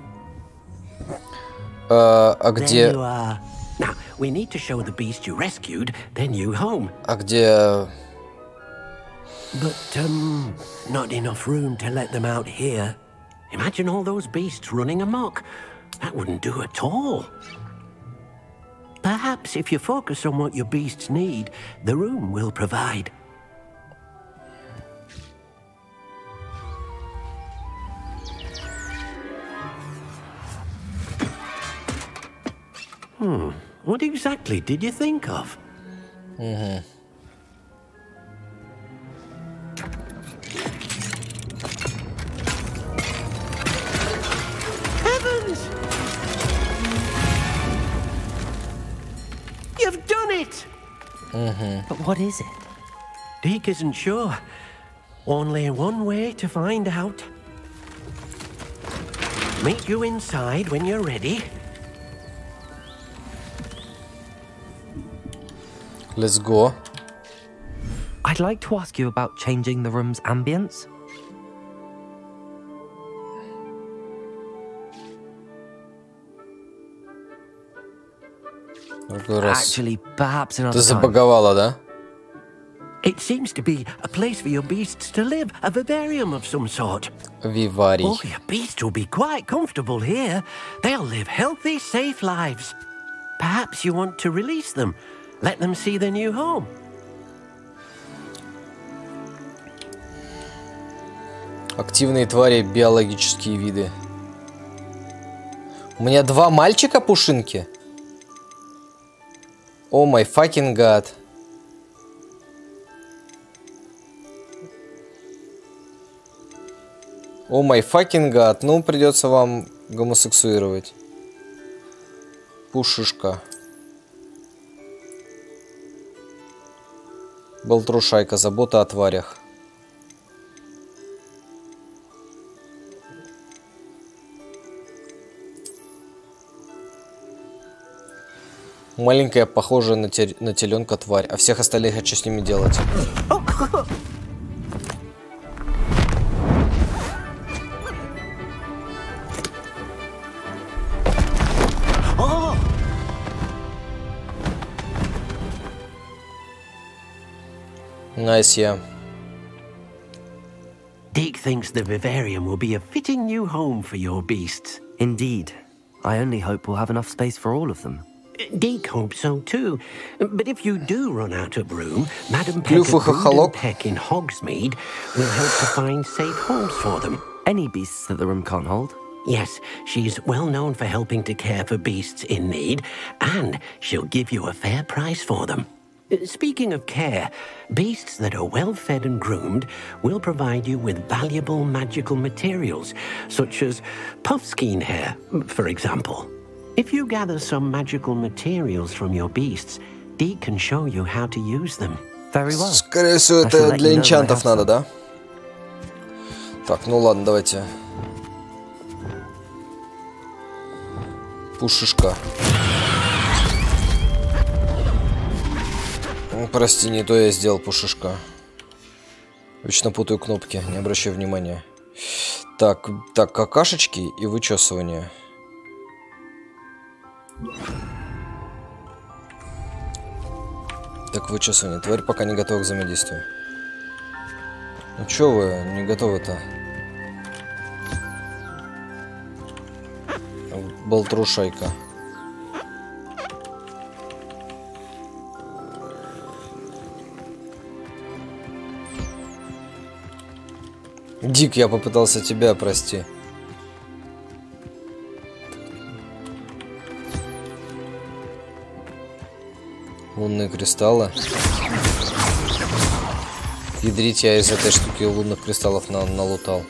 Э, а где... Now, we need to show the beast you rescued, then you home. А где... But, um, not enough room to let them out here. Imagine all those beasts running amok. That wouldn't do at all. Perhaps if you focus on what your beasts need, the room will provide. Hmm, what exactly did you think of? Mm-hmm. Heavens! You've done it! Mm-hmm. But what is it? Deek isn't sure. Only one way to find out. Meet you inside when you're ready. Let's go. I'd like to ask you about changing the room's ambience. Actually, perhaps another Ты time. забаговала, да? It seems to be a place for your beasts to live, a vivarium of some sort. Vivarium. Oh, your beasts will be quite comfortable here. They'll live healthy, safe lives. Perhaps you want to release them. Let them see their new home. Активные твари, биологические виды. У меня два мальчика пушинки. О май fucking god. О май fucking god. Ну, придется вам гомосексуировать. Пушишка. Болтрушайка. Забота о тварях. Маленькая, похожая на, те... на теленка тварь. А всех остальных хочу с ними делать. Nice, yeah. Deek thinks the vivarium will be a fitting new home for your beasts. Indeed. I only hope we'll have enough space for all of them. Deek hopes so too. But if you do run out of room, Madam Peck, Peck in Hogsmeade will help to find safe homes for them. Any beasts that the room can't hold? Yes, she's well known for helping to care for beasts in need, and she'll give you a fair price for them. Speaking of care, beasts that are well fed and groomed will provide you with valuable magical materials, such as puffskein hair, for example. If you gather some magical materials from your beasts, Deek can show you how to use them. Very well. Скорее всего, это для энчантов надо, да? Так, ну ладно, давайте. Пушишка. Прости, не то я сделал, пушишка. Вечно путаю кнопки, не обращай внимания. Так, так, какашечки и вычесывание. Так, вычесывание. Тварь пока не готова к взаимодействию. Ну чё вы не готовы-то? Болтрушайка. Дик, я попытался тебя, прости. Лунные кристаллы. Ядрить, я из этой штуки лунных кристаллов на налутал.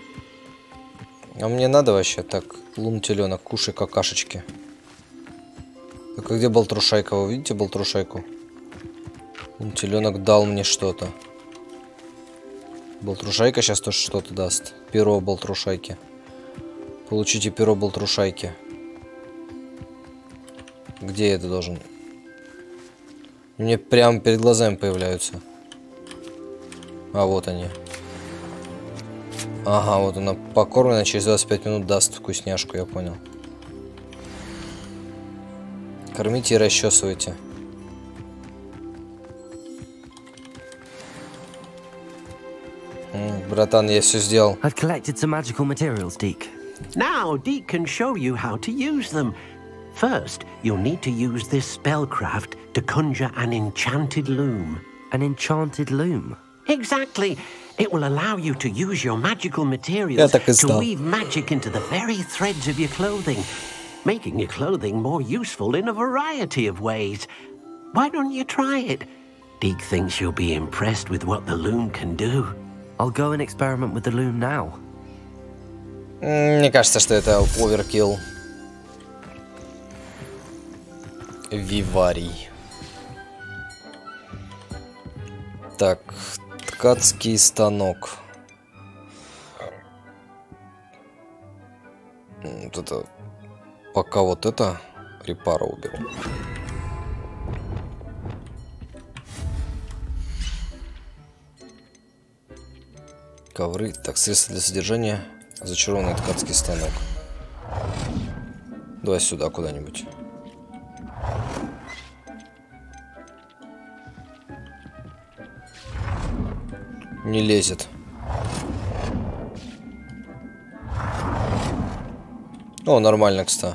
А мне надо вообще? Так, лун-теленок, кушай какашечки. Так, а где болтрушайка? Вы видите болтрушайку? Лун-теленок дал мне что-то. Болтрушайка сейчас тоже что-то даст. Перо болтрушайки. Получите перо болтрушайки. Где я это должен? Мне прямо перед глазами появляются. А вот они. Ага, вот она покормлена, через двадцать пять минут даст вкусняшку, я понял. Кормите и расчесывайте. Братан, я все сделал. I've collected some magical materials, Deke. Now, Deke can show you how to use them. First, you'll need to use this spellcraft to conjure an enchanted loom. An enchanted loom? Exactly. It will allow you to use your magical materials to weave magic into the very threads of your clothing, making your clothing more useful in a variety of ways. Why don't you try it? Deke thinks you'll be impressed with what the loom can do. I'll go and experiment with the loom now. Мне кажется, что это оверкилл. Виварий. Так, ткацкий станок. Вот это... Пока вот это репара уберу. Ковры. Так, средства для содержания. Зачарованный ткацкий станок. Давай сюда куда-нибудь. Не лезет. О, нормально, кстати.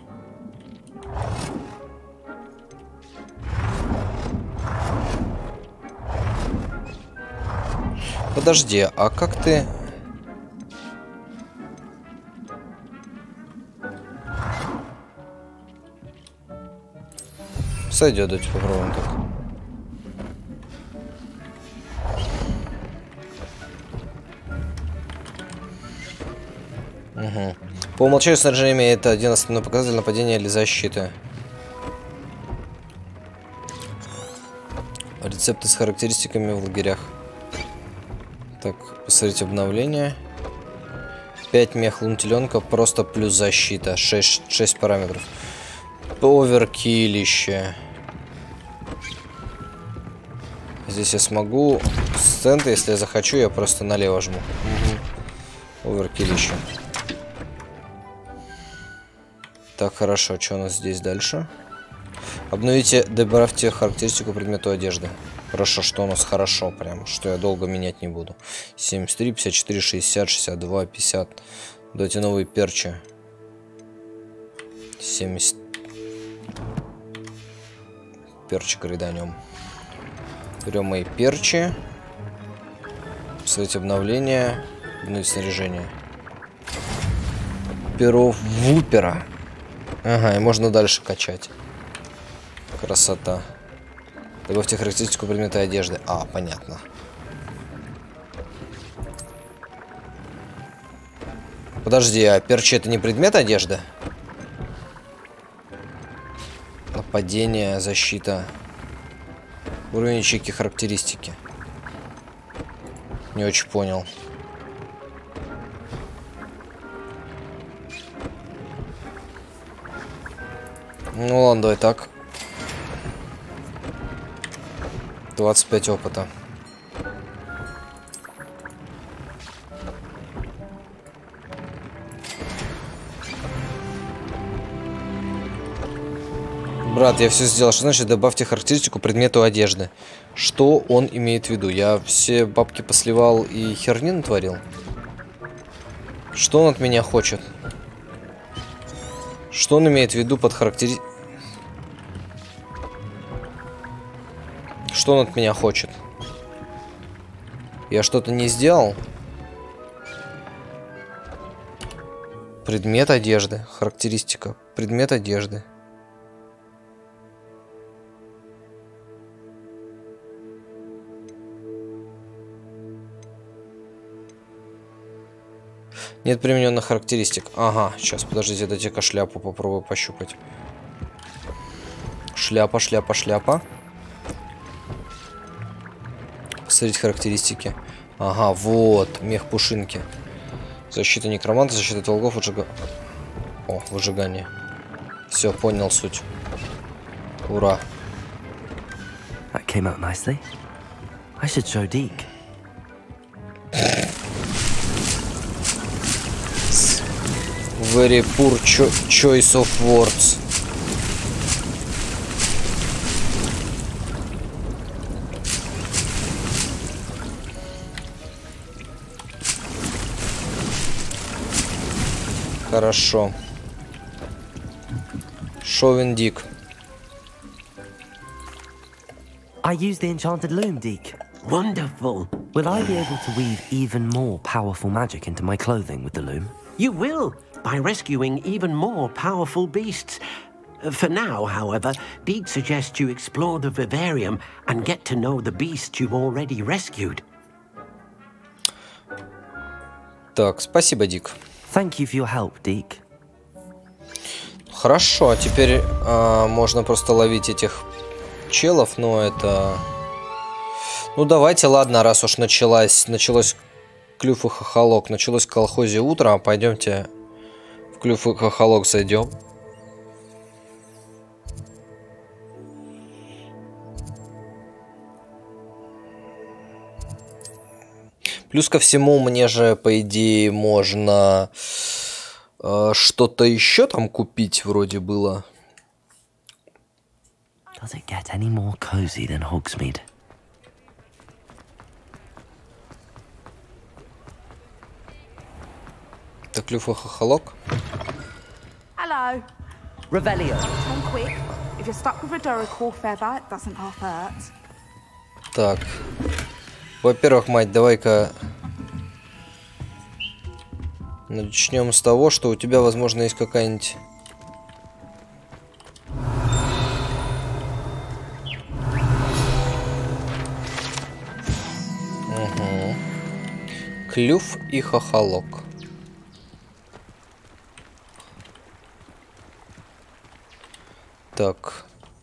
Подожди, а как ты... Сойдет, давайте попробуем так. Угу. По умолчанию снаряжение имеет один основной показатель: нападения или защиты. Рецепты с характеристиками в лагерях. Так, посмотрите обновление. пять мех лунтеленка, просто плюс защита. шесть, шесть параметров. Оверкилище. Здесь я смогу с центра, если я захочу, я просто налево жму. Угу. Оверкилище. Так, хорошо. Что у нас здесь дальше? Обновите, добавьте характеристику предмету одежды. Хорошо, что у нас хорошо прям, что я долго менять не буду. семьдесят три, пятьдесят четыре, шестьдесят, шестьдесят два, пятьдесят. Дайте новые перчи. семьдесят. Перчик грейданем. Берем мои перчи. Посмотрите обновление. Обновить снаряжение. Перо вупера. Ага, и можно дальше качать. Красота. Добавьте характеристику предмета одежды. А, понятно. Подожди, а перчи это не предмет одежды? Нападение, защита. Уровень ячейки, характеристики. Не очень понял. Ну ладно, давай так. двадцать пять опыта. Брат, я все сделал. Что значит добавьте характеристику предмету одежды? Что он имеет в виду? Я все бабки посливал и херни натворил? Что он от меня хочет? Что он имеет в виду под характеристикой? Что он от меня хочет? Я что-то не сделал? Предмет одежды. Характеристика. Предмет одежды. Нет примененных характеристик. Ага, сейчас, подождите, дайте-ка шляпу попробую пощупать. Шляпа, шляпа, шляпа. Посмотрите характеристики. Ага, вот, мех пушинки. Защита некроманта, защита от волков, выжига... О, выжигание. Все, понял суть. Ура. That came out nicely. I should show Deke. Very poor cho choice of words. Хорошо. Шовен Дик. I used the enchanted loom, Deke. Wonderful. Will I be able to weave even more powerful magic into my clothing with the loom? You will, by rescuing even more powerful beasts. For now, however, Deke suggests you explore the vivarium and get to know the beasts you've already rescued. Так, спасибо, Дик. Thank you for your help, Deke. Хорошо, а теперь а, можно просто ловить этих челов, но это... Ну давайте, ладно, раз уж началось, началось клюв и хохолок, началось колхозе утро, пойдемте в клюв и хохолок зайдем. Плюс ко всему, мне же, по идее, можно э, что-то еще там купить, вроде было. Does it get any more cozy than Hogsmeade? Это клюв и хохолок. Hello. Revelio. Turn quick. If you're stuck with a Duracle feather, it doesn't half hurt. Так. Во-первых, мать, давай-ка начнем с того, что у тебя, возможно, есть какая-нибудь... Угу. Клюв и хохолок. Так.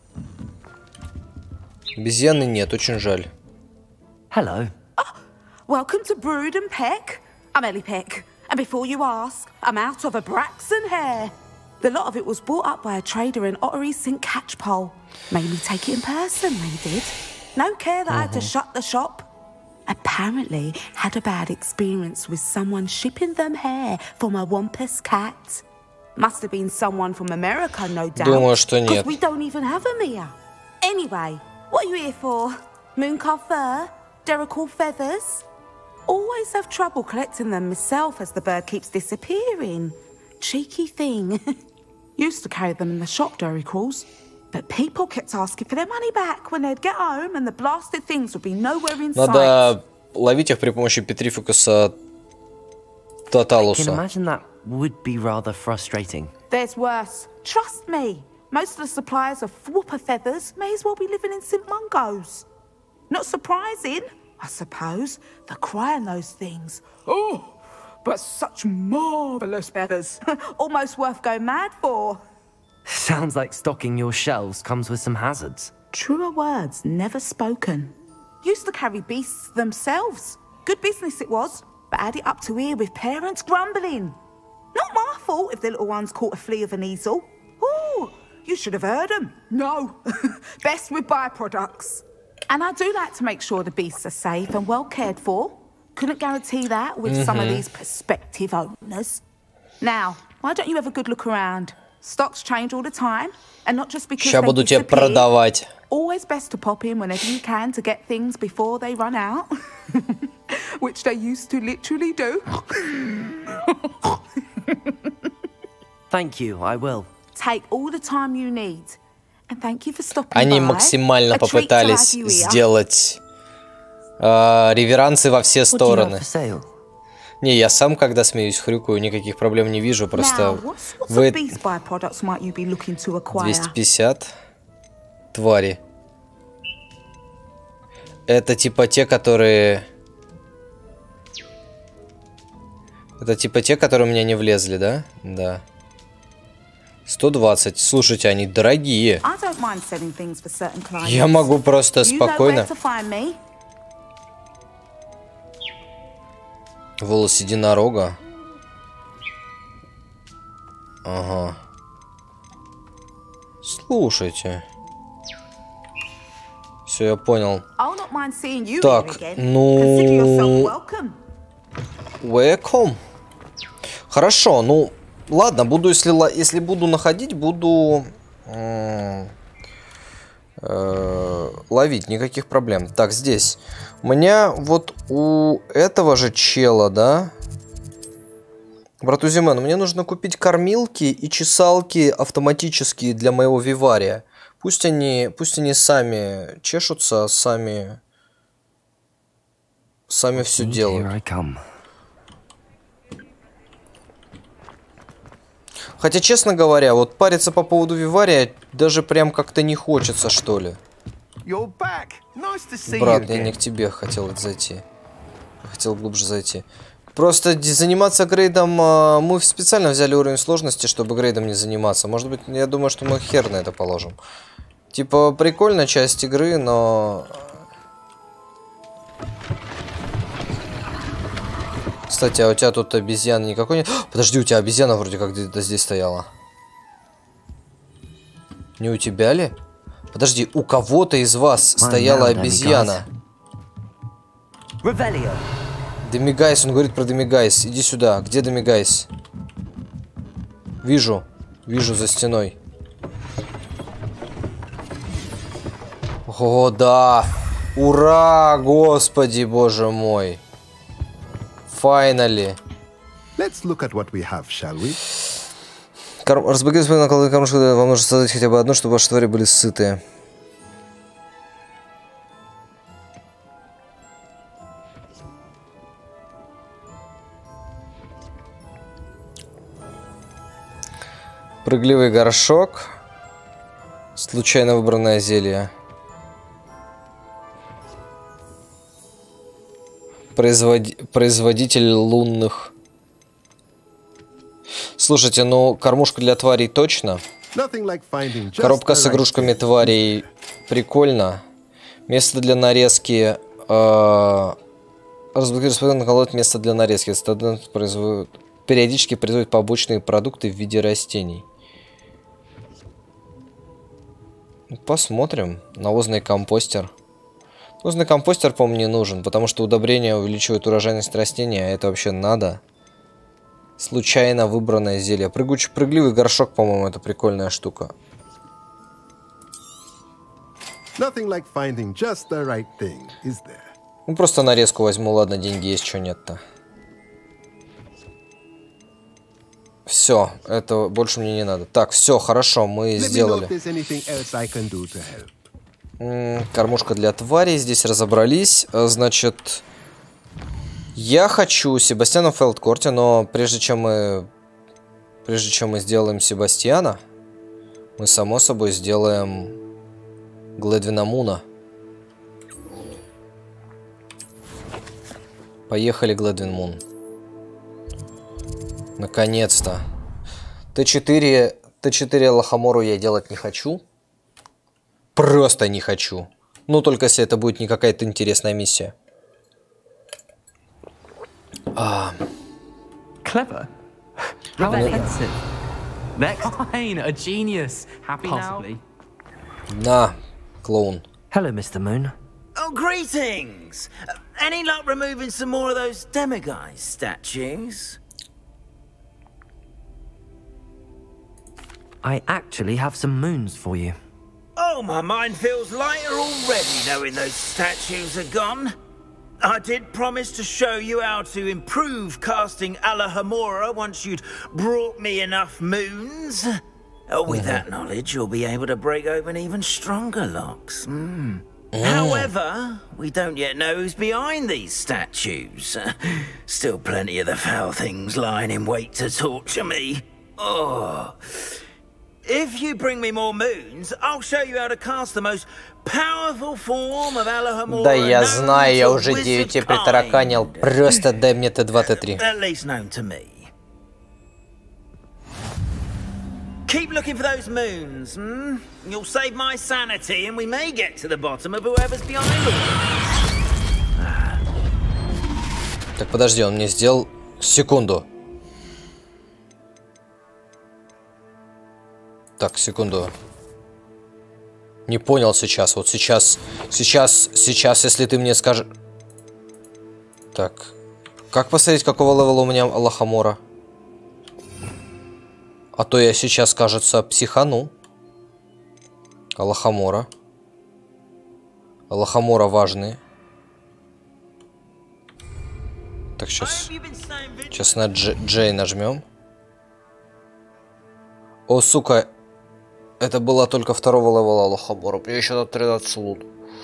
Обезьяны нет, очень жаль. Hello. Oh, welcome to Brood and Peck. I'm Ellie Peck. And before you ask, I'm out of a Braxton hair. The lot of it was bought up by a trader in Ottery Saint Catchpole. Made me take it in person, they did. No care that I had to shut the shop. Apparently had a bad experience with someone shipping them hair from a Wampus cat. Must have been someone from America, no doubt. Думаю, что нет. Because we don't even have them here. Anyway, what are you here for? Mooncalf fur? Duracle feathers? Always have trouble collecting them myself as the bird keeps disappearing. Cheeky thing. Used to carry them in the shop, Duracles. But people kept asking for their money back when they'd get home and the blasted things would be nowhere in sight. Надо ловить их при помощи Петрификуса Тоталуса. I can imagine that would be rather frustrating. There's worse. Trust me. Most of the suppliers of whooper feathers may as well be living in Saint Mungo's. Not surprising, I suppose, the cry on those things. Oh, but such marvellous feathers. Almost worth going mad for. Sounds like stocking your shelves comes with some hazards. Truer words never spoken. Used to carry beasts themselves. Good business it was, but had it up to here with parents grumbling. Not my fault if the little ones caught a flea of an easel. Ooh, you should have heard them. No, best with byproducts. And I do like to make sure the beasts are safe and well cared for. Couldn't guarantee that with mm-hmm. some of these prospective owners. Now, why don't you have a good look around? Stocks change all the time, and not just because Ща they буду тебе disappear. продавать. Always best to pop in whenever you can to get things before they run out. Which they used to literally do. Thank you, I will. Take all the time you need. And thank you for stopping Они by. максимально попытались сделать э, реверансы во все стороны. Не, я сам, когда смеюсь, хрюкаю, никаких проблем не вижу, просто вы... двести пятьдесят твари. Это типа те, которые... Это типа те, которые у меня не влезли, да? Да. сто двадцать. Слушайте, они дорогие. Я могу просто спокойно... Волос единорога. Ага. Слушайте. Все, я понял. Так, ну... Welcome. Хорошо, ну... Ладно, буду, если, если буду находить, буду... Э, э, ловить, никаких проблем. Так, здесь. У меня вот у этого же чела, да? Братузимен, мне нужно купить кормилки и чесалки автоматические для моего вивария. Пусть они, пусть они сами чешутся, сами, сами все делают. Хотя, честно говоря, вот париться по поводу вивария даже прям как-то не хочется, что ли. Брат, я не к тебе хотел зайти. Хотел глубже зайти. Просто заниматься грейдом... Мы специально взяли уровень сложности, чтобы грейдом не заниматься. Может быть, я думаю, что мы хер на это положим. Типа, прикольная часть игры, но... Кстати, а у тебя тут обезьяны никакой нет? Подожди, у тебя обезьяна вроде как где-то здесь стояла. Не у тебя ли? Подожди, у кого-то из вас стояла обезьяна. Демигайс, он говорит про Демигайс. Иди сюда. Где Демигайс? Вижу. Вижу за стеной. О, да. Ура, господи, боже мой. Finally. Let's look at what we have, shall we? Разбогатейте свою накладную кормушку, вам нужно создать хотя бы одну, чтобы ваши твари были сытые. Прыгливый горшок. Случайно выбранное зелье. Производи... Производитель лунных. Слушайте, ну кормушка для тварей точно. Коробка с игрушками тварей прикольно. Место для нарезки. Э... Разблокировать наколоть место для нарезки. Производит... Периодически производит побочные продукты в виде растений. Посмотрим. Навозный компостер. Навозный компостер, по-моему, не нужен, потому что удобрения увеличивают урожайность растения, а это вообще надо. Случайно выбранное зелье. Прыгучий, прыгливый горшок, по-моему, это прикольная штука. Like just the right thing, is there? Ну, просто нарезку возьму, ладно, деньги есть, что нет-то. Все, это больше мне не надо. Так, все, хорошо, мы сделали. Кормушка для тварей, здесь разобрались. Значит, я хочу Себастьяна в Фелдкорте, но прежде чем мы... Прежде чем мы сделаем Себастьяна, мы, само собой, сделаем Гледвина Муна. Поехали, Гледвин Мун. Наконец-то. Т четыре, Т четыре Лохомору я делать не хочу. Просто не хочу. Ну, только если это будет не какая-то интересная миссия. А... Clever. How offensive. Next. Fine, a genius. Happy now? На, клоун. Hello, Mister Moon. Oh, greetings. Uh, any luck removing some more of those demiguise statues? I actually have some moons for you. Oh, my mind feels lighter already knowing those statues are gone. I did promise to show you how to improve casting Alohomora once you'd brought me enough moons. Oh, with mm-hmm. that knowledge, you'll be able to break open even stronger locks. Mm. Mm. However, we don't yet know who's behind these statues. Still plenty of the foul things lying in wait to torture me. Oh... If you bring me more moons, I'll show you how to cast the most powerful form of Alohomora. Да, я знаю, я уже девять притараканил. Просто дай мне Т два, Т три. At least known to me. Keep looking for those moons, hmm? You'll save my sanity, and we may get to the bottom of whoever's behind them. Так, подожди, он мне сделал... Секунду. Так, секунду. Не понял сейчас. Вот сейчас, сейчас, сейчас, если ты мне скажешь... Так. Как посмотреть, какого левела у меня Лохомора? А то я сейчас, кажется, психану. Лохомора. Лохомора важные. Так, сейчас. Сейчас на Джей нажмем. О, сука. Это было только второго левела Аллахабора. Мне еще на тринадцать лут.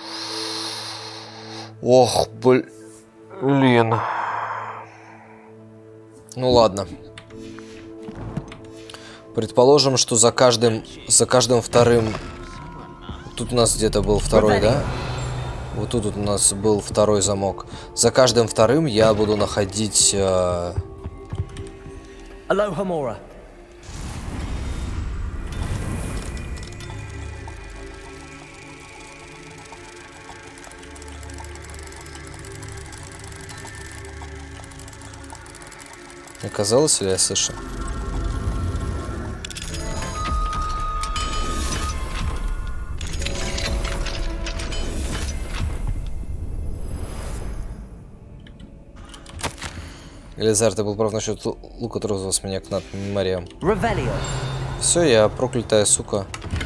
Ох, блин. Ну ладно. Предположим, что за каждым, за каждым вторым... Тут у нас где-то был второй, да? Вот тут у нас был второй замок. За каждым вторым я буду находить... Э... Алохамора. Оказалось, или я слышал? Элизар, ты был прав насчет лука трозова с меня к над морям. Все, я проклятая сука.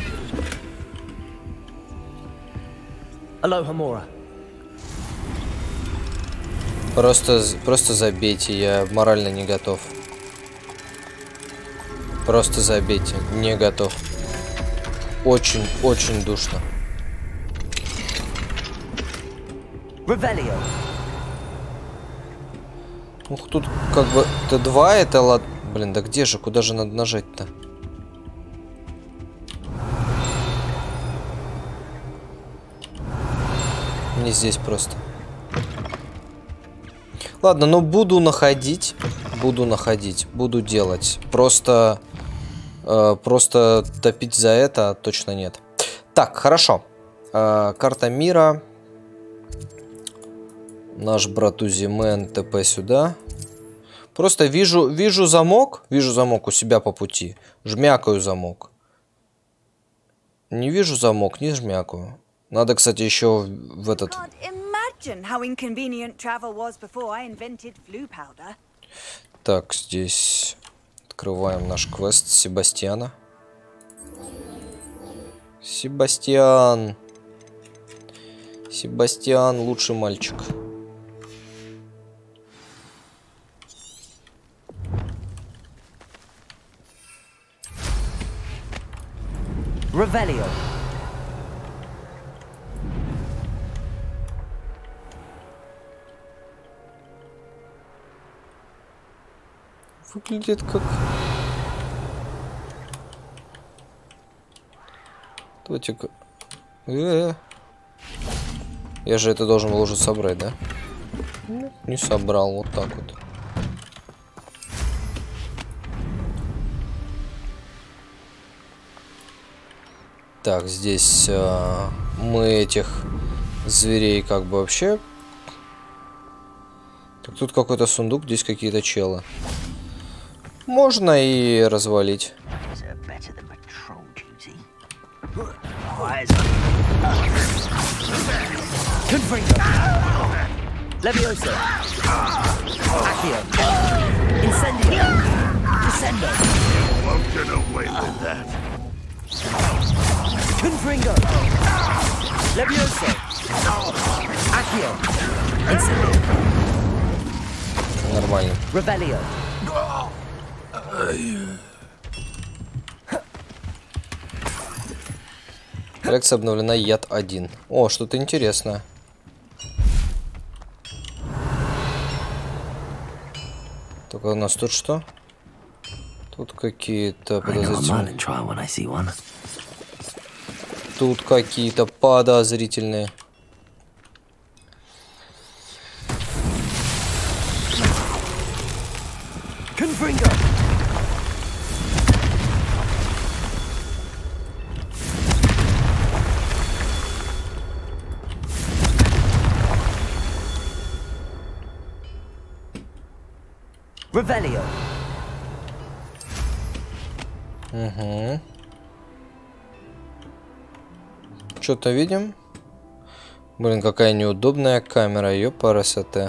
Алохамора. Просто, просто забейте, я морально не готов. Просто забейте, не готов. Очень, очень душно. Ревелио. Ух, тут как бы Т два это лад... Блин, да где же, куда же надо нажать-то? Не здесь просто. Ладно, но буду находить, буду находить, буду делать. Просто, э, просто топить за это точно нет. Так, хорошо. Э, карта мира. Наш брат Узимен, ТП сюда. Просто вижу, вижу замок, вижу замок у себя по пути. Жмякаю замок. Не вижу замок, не жмякаю. Надо, кстати, еще в этот... Так, здесь открываем наш квест Себастьяна. Себастьян. Себастьян, лучший мальчик. Ревелио. Выглядит как... Давайте-ка... Э-э-э. Я же это должен был уже собрать, да? Не собрал, вот так вот. Так, здесь э, мы этих зверей как бы вообще... Так, тут какой-то сундук, здесь какие-то челы. Можно и развалить. Leviosa. Accio. Incendio. Descendo. You won't get away with that. Confringo. Leviosa. Accio. Incendio. Нормально. Revelio. Коллекция обновлена яд один. О, что-то интересное. Только у нас тут что? Тут какие-то подозрительные. Тут какие-то подозрительные. Confringo. Revelio. Угу. Что-то видим? Блин, какая неудобная камера, ёпарасоте.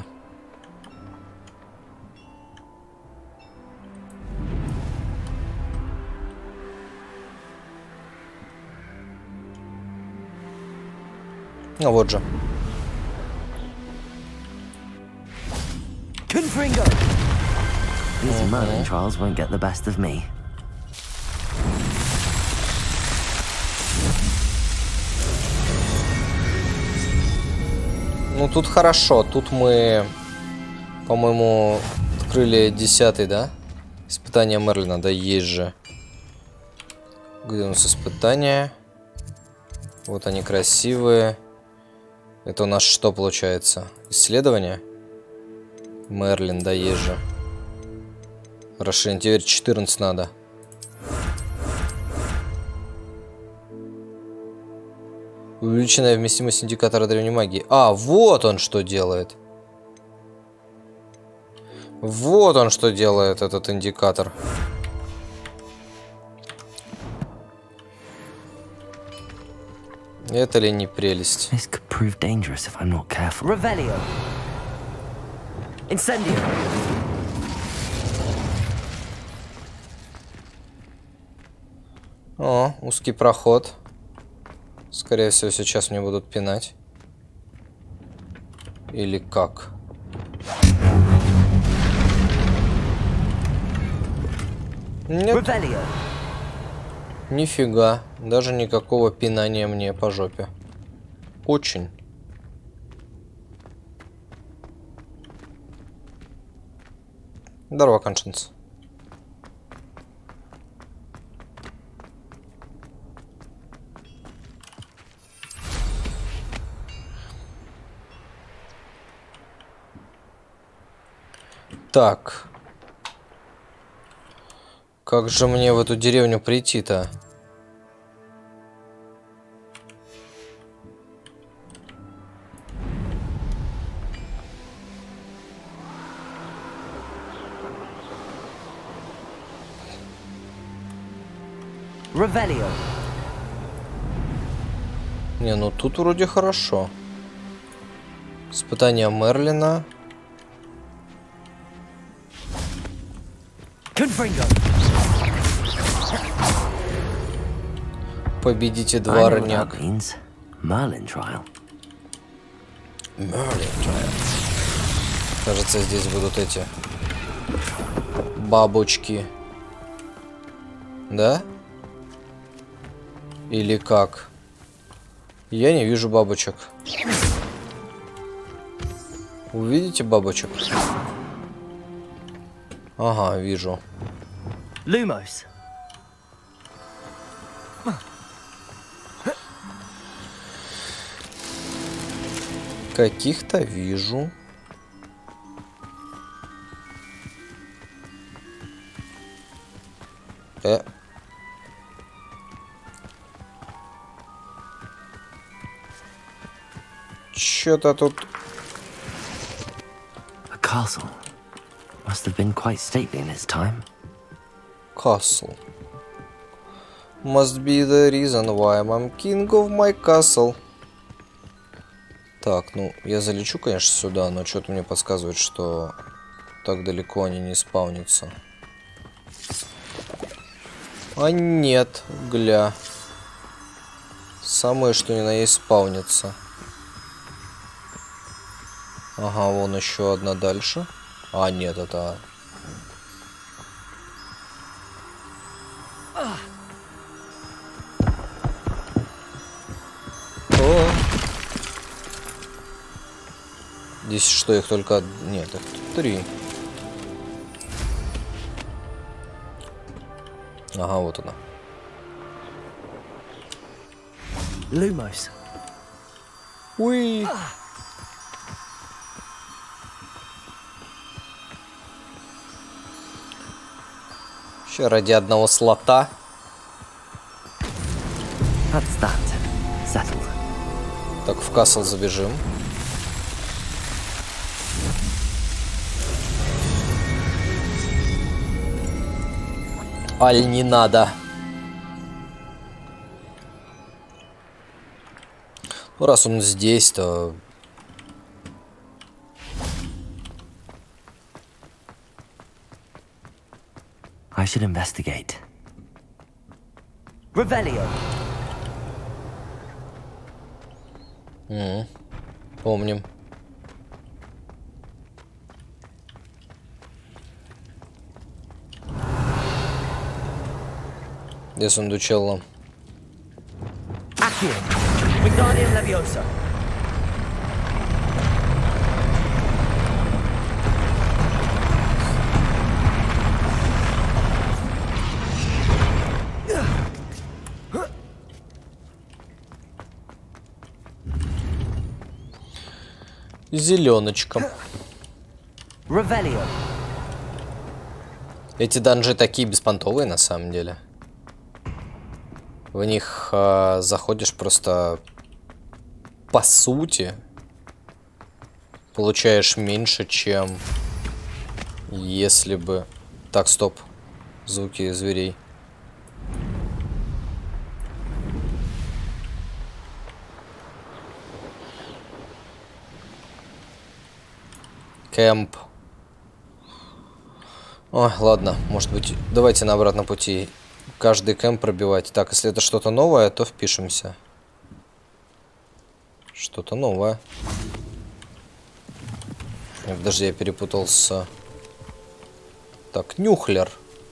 А вот же. Confringo! These Merlin trials won't get the best of me. Ну тут хорошо, тут мы, по-моему, открыли десятый, да? Испытание Мерлина, да, есть же. Где у нас испытания? Вот они красивые. Это у нас что получается? Исследование? Мерлин, да, есть же. Расширение, теперь четырнадцать надо. Увеличенная вместимость индикатора древней магии. А, вот он что делает. Вот он что делает, этот индикатор. Это ли не прелесть? This could prove dangerous if I'm not careful. Revelio. Incendio. О, узкий проход. Скорее всего, сейчас мне будут пинать. Или как? Нет. Revelio. Нифига. Даже никакого пинания мне по жопе. Очень. Здорово, Коншенс. Так. Как же мне в эту деревню прийти-то? Revelio. Не, ну тут вроде хорошо. Испытание Мерлина. Confringo. Победите дворняк. Merlin trial. Merlin trial. Кажется, здесь будут эти бабочки. Да? Или как? Я не вижу бабочек. Увидите бабочек? Ага, вижу. Lumos. Каких-то вижу. Э. Чё-то тут. A castle. Must have been quite stately in its time. Castle. Must be the reason why I'm king of my castle. Так, ну, я залечу, конечно, сюда, но что-то мне подсказывает, что так далеко они не спаунятся. А нет, гля. Самое, что ни на есть, спаунится. Ага, вон еще одна дальше. А, нет, это... О! Здесь что, их только... Нет, их три. Ага, вот она. Lumos. Уи. Еще ради одного слота. That's that. Settled. Так, в касл забежим. Аль не надо. Ну, раз он здесь, то... I should investigate. Revelio. Mm-hmm. Помним. Де сундучелло? Accio. Wingardium Leviosa. Зеленочка. Revelio. Эти данжи такие беспонтовые на самом деле. В них э, заходишь просто по сути получаешь меньше, чем если бы... Так, стоп. Звуки зверей. Кэмп. Ой, ладно, может быть, давайте на обратном пути каждый кэмп пробивать. Так, если это что-то новое, то впишемся. Что-то новое. Нет, подожди, я перепутал с... Так, Нюхлер.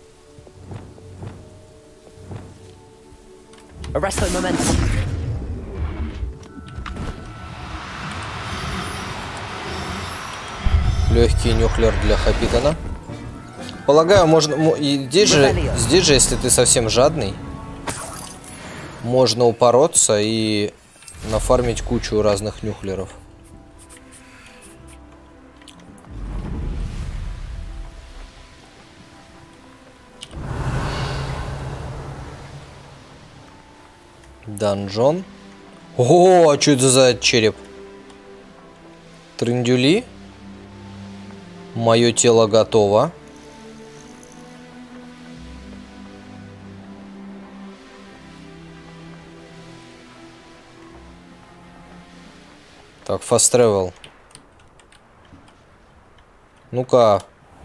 Легкий нюхлер для Хабитана. Полагаю, можно... И здесь же, здесь же, если ты совсем жадный, можно упороться и нафармить кучу разных нюхлеров. Данжон. О, а что это за череп? Трындюли. Мое тело готово. Так, fast travel. Ну-ка.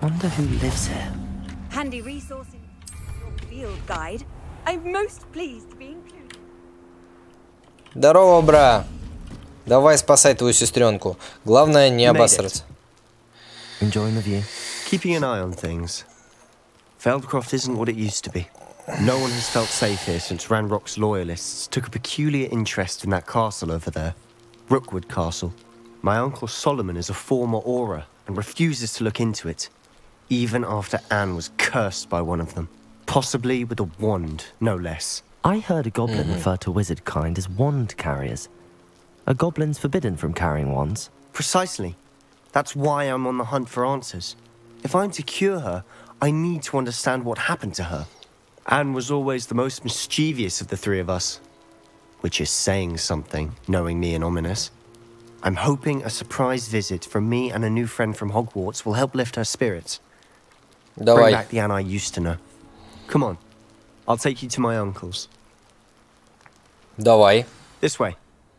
Handy resource in your field guide. I'm most pleased to be included. Здорово, бра. Давай спасай твою сестренку. Главное не обосраться. Enjoying the view. Keeping an eye on things. Feldcroft isn't what it used to be. No one has felt safe here since Ranrock's loyalists took a peculiar interest in that castle over there. Rookwood Castle. My uncle Solomon is a former Auror and refuses to look into it, even after Anne was cursed by one of them. Possibly with a wand, no less. I heard a goblin mm-hmm. refer to wizard kind as wand carriers. Are goblins forbidden from carrying wands? Precisely. That's why I'm on the hunt for answers. If I'm to cure her, I need to understand what happened to her. Anne was always the most mischievous of the three of us. Which is saying something, knowing me and Ominous. I'm hoping a surprise visit from me and a new friend from Hogwarts will help lift her spirits. Давай. Bring back the Anne I used to know. Come on. I'll take you to my uncle's. Давай. This way.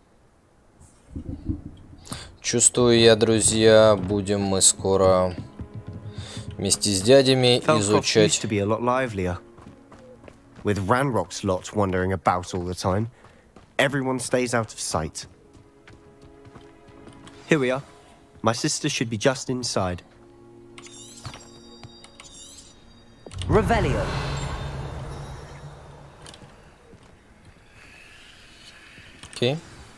Чувствую я, друзья, будем мы скоро вместе с дядями изучать. Used to be a lot livelier. With Ranrock's lot wandering about all the time, everyone stays out of sight. Here we are. My sister should be just inside. Revelio. Okay.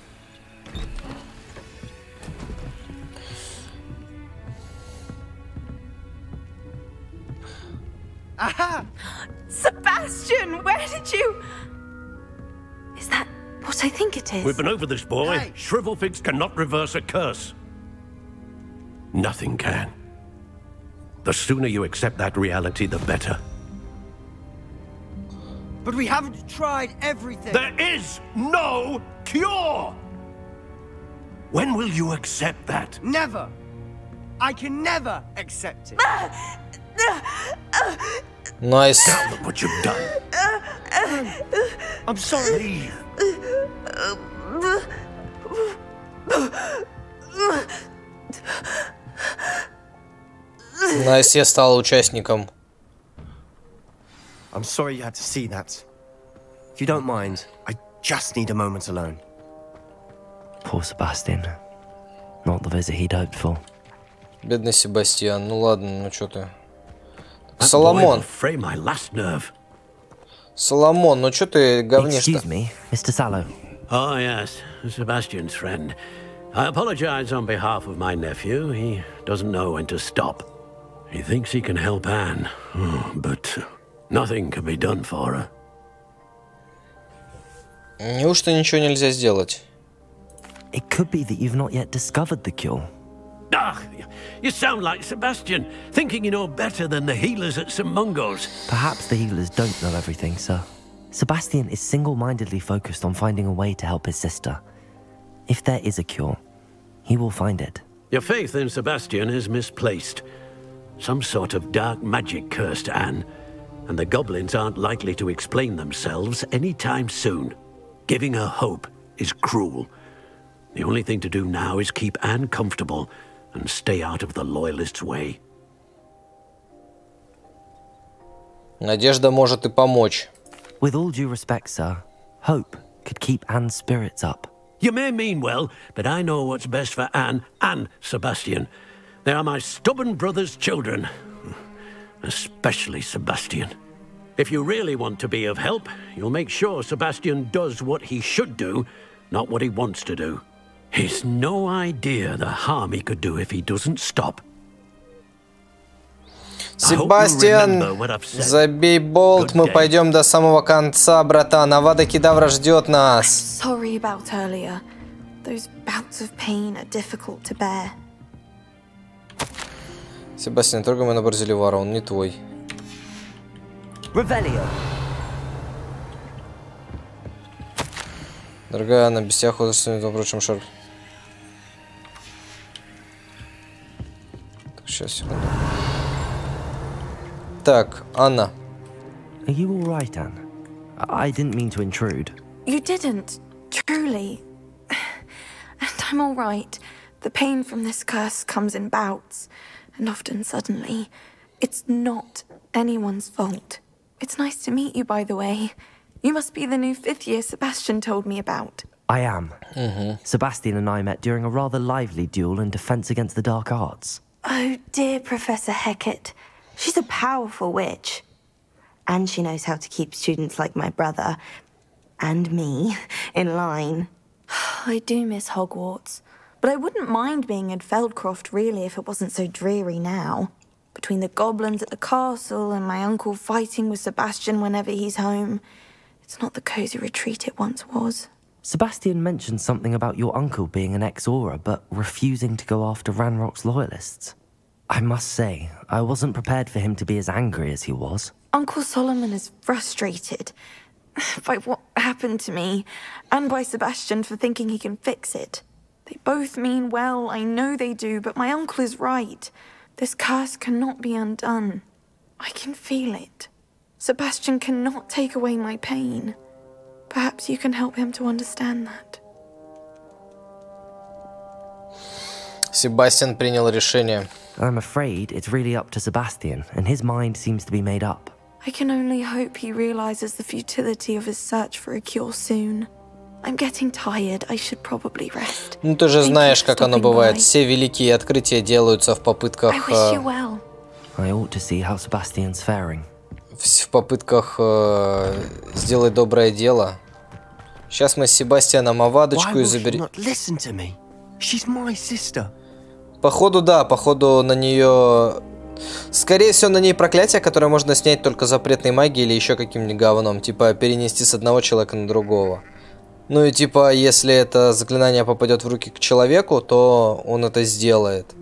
Aha! Sebastian, where did you... Is that what I think it is? We've been over this, boy. Hey. Shrivelfigs cannot reverse a curse. Nothing can. The sooner you accept that reality, the better. But we haven't tried everything. There is no cure! When will you accept that? Never. I can never accept it. Nice. Now look what you've done. I'm sorry. Leave. Nice, я стал участником. I'm sorry you had to see that. If you don't mind, I just need a moment alone. Poor Sebastian. Not the visit he'd hoped for. Бедный Себастьян. Ну ладно, ну что ты. Соломон. Соломон, ну что ты говнишь-то? Excuse me, Mister Sallow. Oh, yes, Sebastian's friend. I apologize on behalf of my nephew. He doesn't know when to stop. He thinks he can help Anne, but nothing can be done for her. Неужто ничего нельзя сделать? It could be that you've not yet discovered the cure. Ah, you sound like Sebastian, thinking you know better than the healers at Saint Mungo's. Perhaps the healers don't know everything, sir. Sebastian is single-mindedly focused on finding a way to help his sister. If there is a cure, he will find it. Your faith in Sebastian is misplaced. Some sort of dark magic cursed Anne, and the goblins aren't likely to explain themselves anytime soon. Giving her hope is cruel. The only thing to do now is keep Anne comfortable and stay out of the Loyalists' way. Надежда может и помочь. With all due respect, sir, hope could keep Anne's spirits up. You may mean well, but I know what's best for Anne and Sebastian. They are my stubborn brother's children. Especially Sebastian. If you really want to be of help, you'll make sure Sebastian does what he should do, not what he wants to do. He's no idea the harm he could do if he doesn't stop. Себастьян, забей болт, мы пойдем до самого конца, братан. Авада Кедавра ждет нас. Sorry about earlier. Those bouts of pain are difficult to bear. Себастьян, не трогай на Барзеливара, он не твой. Revelio. Дорогая Анна, без тебя художественным впрочем шар. Так, сейчас, секунду. Так, Анна. Are you all right, Anne? I didn't mean to intrude. You didn't, truly. And I'm all right. The pain from this curse comes in bouts, and often suddenly. It's not anyone's fault. It's nice to meet you, by the way. You must be the new fifth year Sebastian told me about. I am. Mm-hmm. Sebastian and I met during a rather lively duel in Defense Against the Dark Arts. Oh, dear Professor Hecat. She's a powerful witch. And she knows how to keep students like my brother, and me, in line. I do miss Hogwarts, but I wouldn't mind being in Feldcroft, really, if it wasn't so dreary now. Between the goblins at the castle and my uncle fighting with Sebastian whenever he's home, it's not the cozy retreat it once was. Sebastian mentioned something about your uncle being an ex-Auror, but refusing to go after Ranrock's loyalists. I must say, I wasn't prepared for him to be as angry as he was. Uncle Solomon is frustrated by what happened to me, and by Sebastian for thinking he can fix it. They both mean well, I know they do, but my uncle is right. This curse cannot be undone. I can feel it. Sebastian cannot take away my pain. Perhaps you can help him to understand that. Себастьян принял решение. I'm afraid it's really up to Sebastian, and his mind seems to be made up. I can only hope he realizes the futility of his search for a cure soon. I'm getting tired. I should probably rest. Ну ты же знаешь, как оно бывает. Все великие открытия делаются в попытках. I wish you well. I ought to see how Sebastian's faring. В попытках э, сделать доброе дело. Сейчас мы с Себастьяном Авадочку и заберем. Походу, да, походу на нее. Скорее всего, на ней проклятие, которое можно снять только запретной магией или еще каким-нибудь говном. Типа перенести с одного человека на другого. Ну и типа, если это заклинание попадет в руки к человеку, то он это сделает.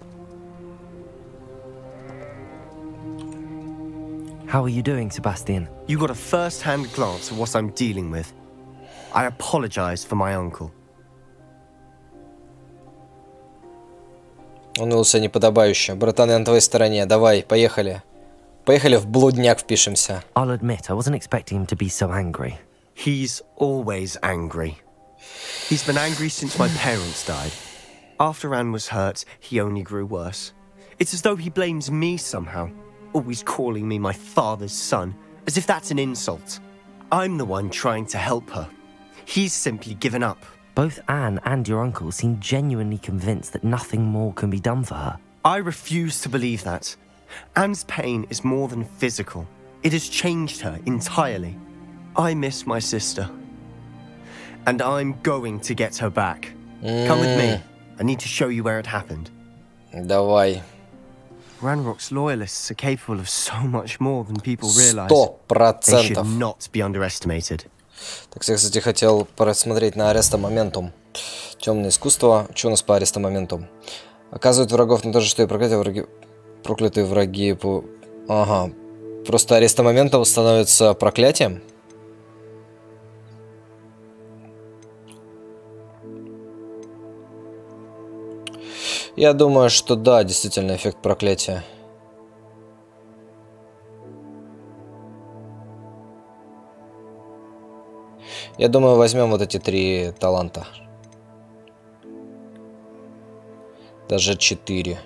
How are you doing, Sebastian? You got a first-hand glance of what I'm dealing with. I apologize for my uncle. Он велся неподобающе. Братан, я на твоей стороне. Давай, поехали. Поехали в блудняк впишемся. I'll admit, I wasn't expecting him to be so angry. He's always angry. He's been angry since my parents died. After Anne was hurt, he only grew worse. It's as though he blames me somehow, always calling me my father's son, as if that's an insult. I'm the one trying to help her. He's simply given up. Both Anne and your uncle seem genuinely convinced that nothing more can be done for her. I refuse to believe that. Anne's pain is more than physical. It has changed her entirely. I miss my sister. And I'm going to get her back. Mm. Come with me. I need to show you where it happened. Давай. Ranrock's loyalists are capable of so much more than people realize. Сто процентов. They should not be underestimated. Так, я, кстати, хотел просмотреть на Ареста Моментум. Темное искусство. Что у нас по Ареста Моментум? Оказывает врагов на то же, что и проклятые враги. Проклятые враги по... Ага. Просто Ареста Моментум становится проклятием. Я думаю, что да, действительно, эффект проклятия. Я думаю, возьмем вот эти три таланта. Даже четыре.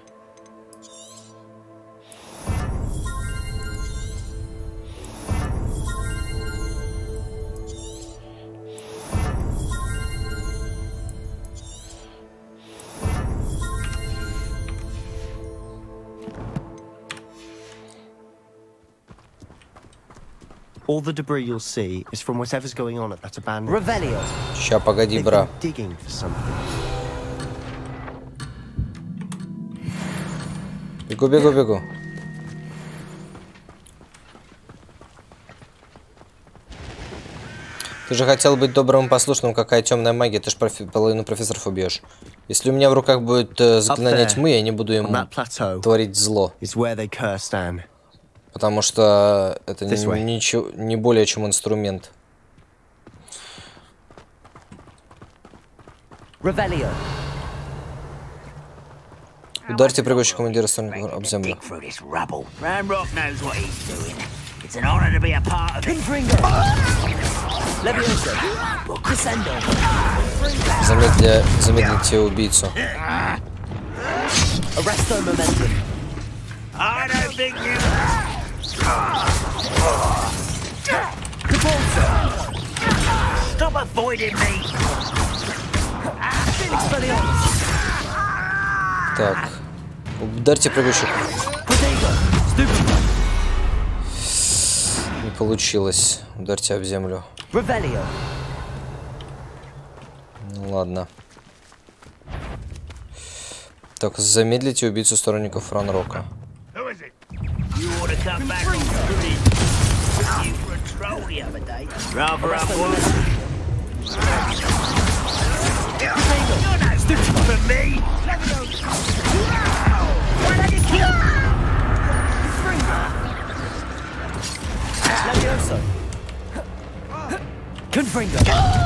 All the debris you'll see is from whatever's going on at that abandoned. Revelio. Ща, погоди, бра. Digging for something. Бегу, бегу, бегу. Ты же хотел быть добрым и послушным, какая темная магия, ты ж профи половину профессоров убьешь. Если у меня в руках будет э, заклинание тьмы, я не буду ему творить зло. Потому что это не, ничего, не более чем инструмент. Ударьте прыгающего командира сторонников об землю. Замедля... Замедлите убийцу. Так. Ударьте прыгающих. Не получилось. Ударьте об землю. Ну ладно. Так, замедлите убийцу сторонников Ранрока. Confringo.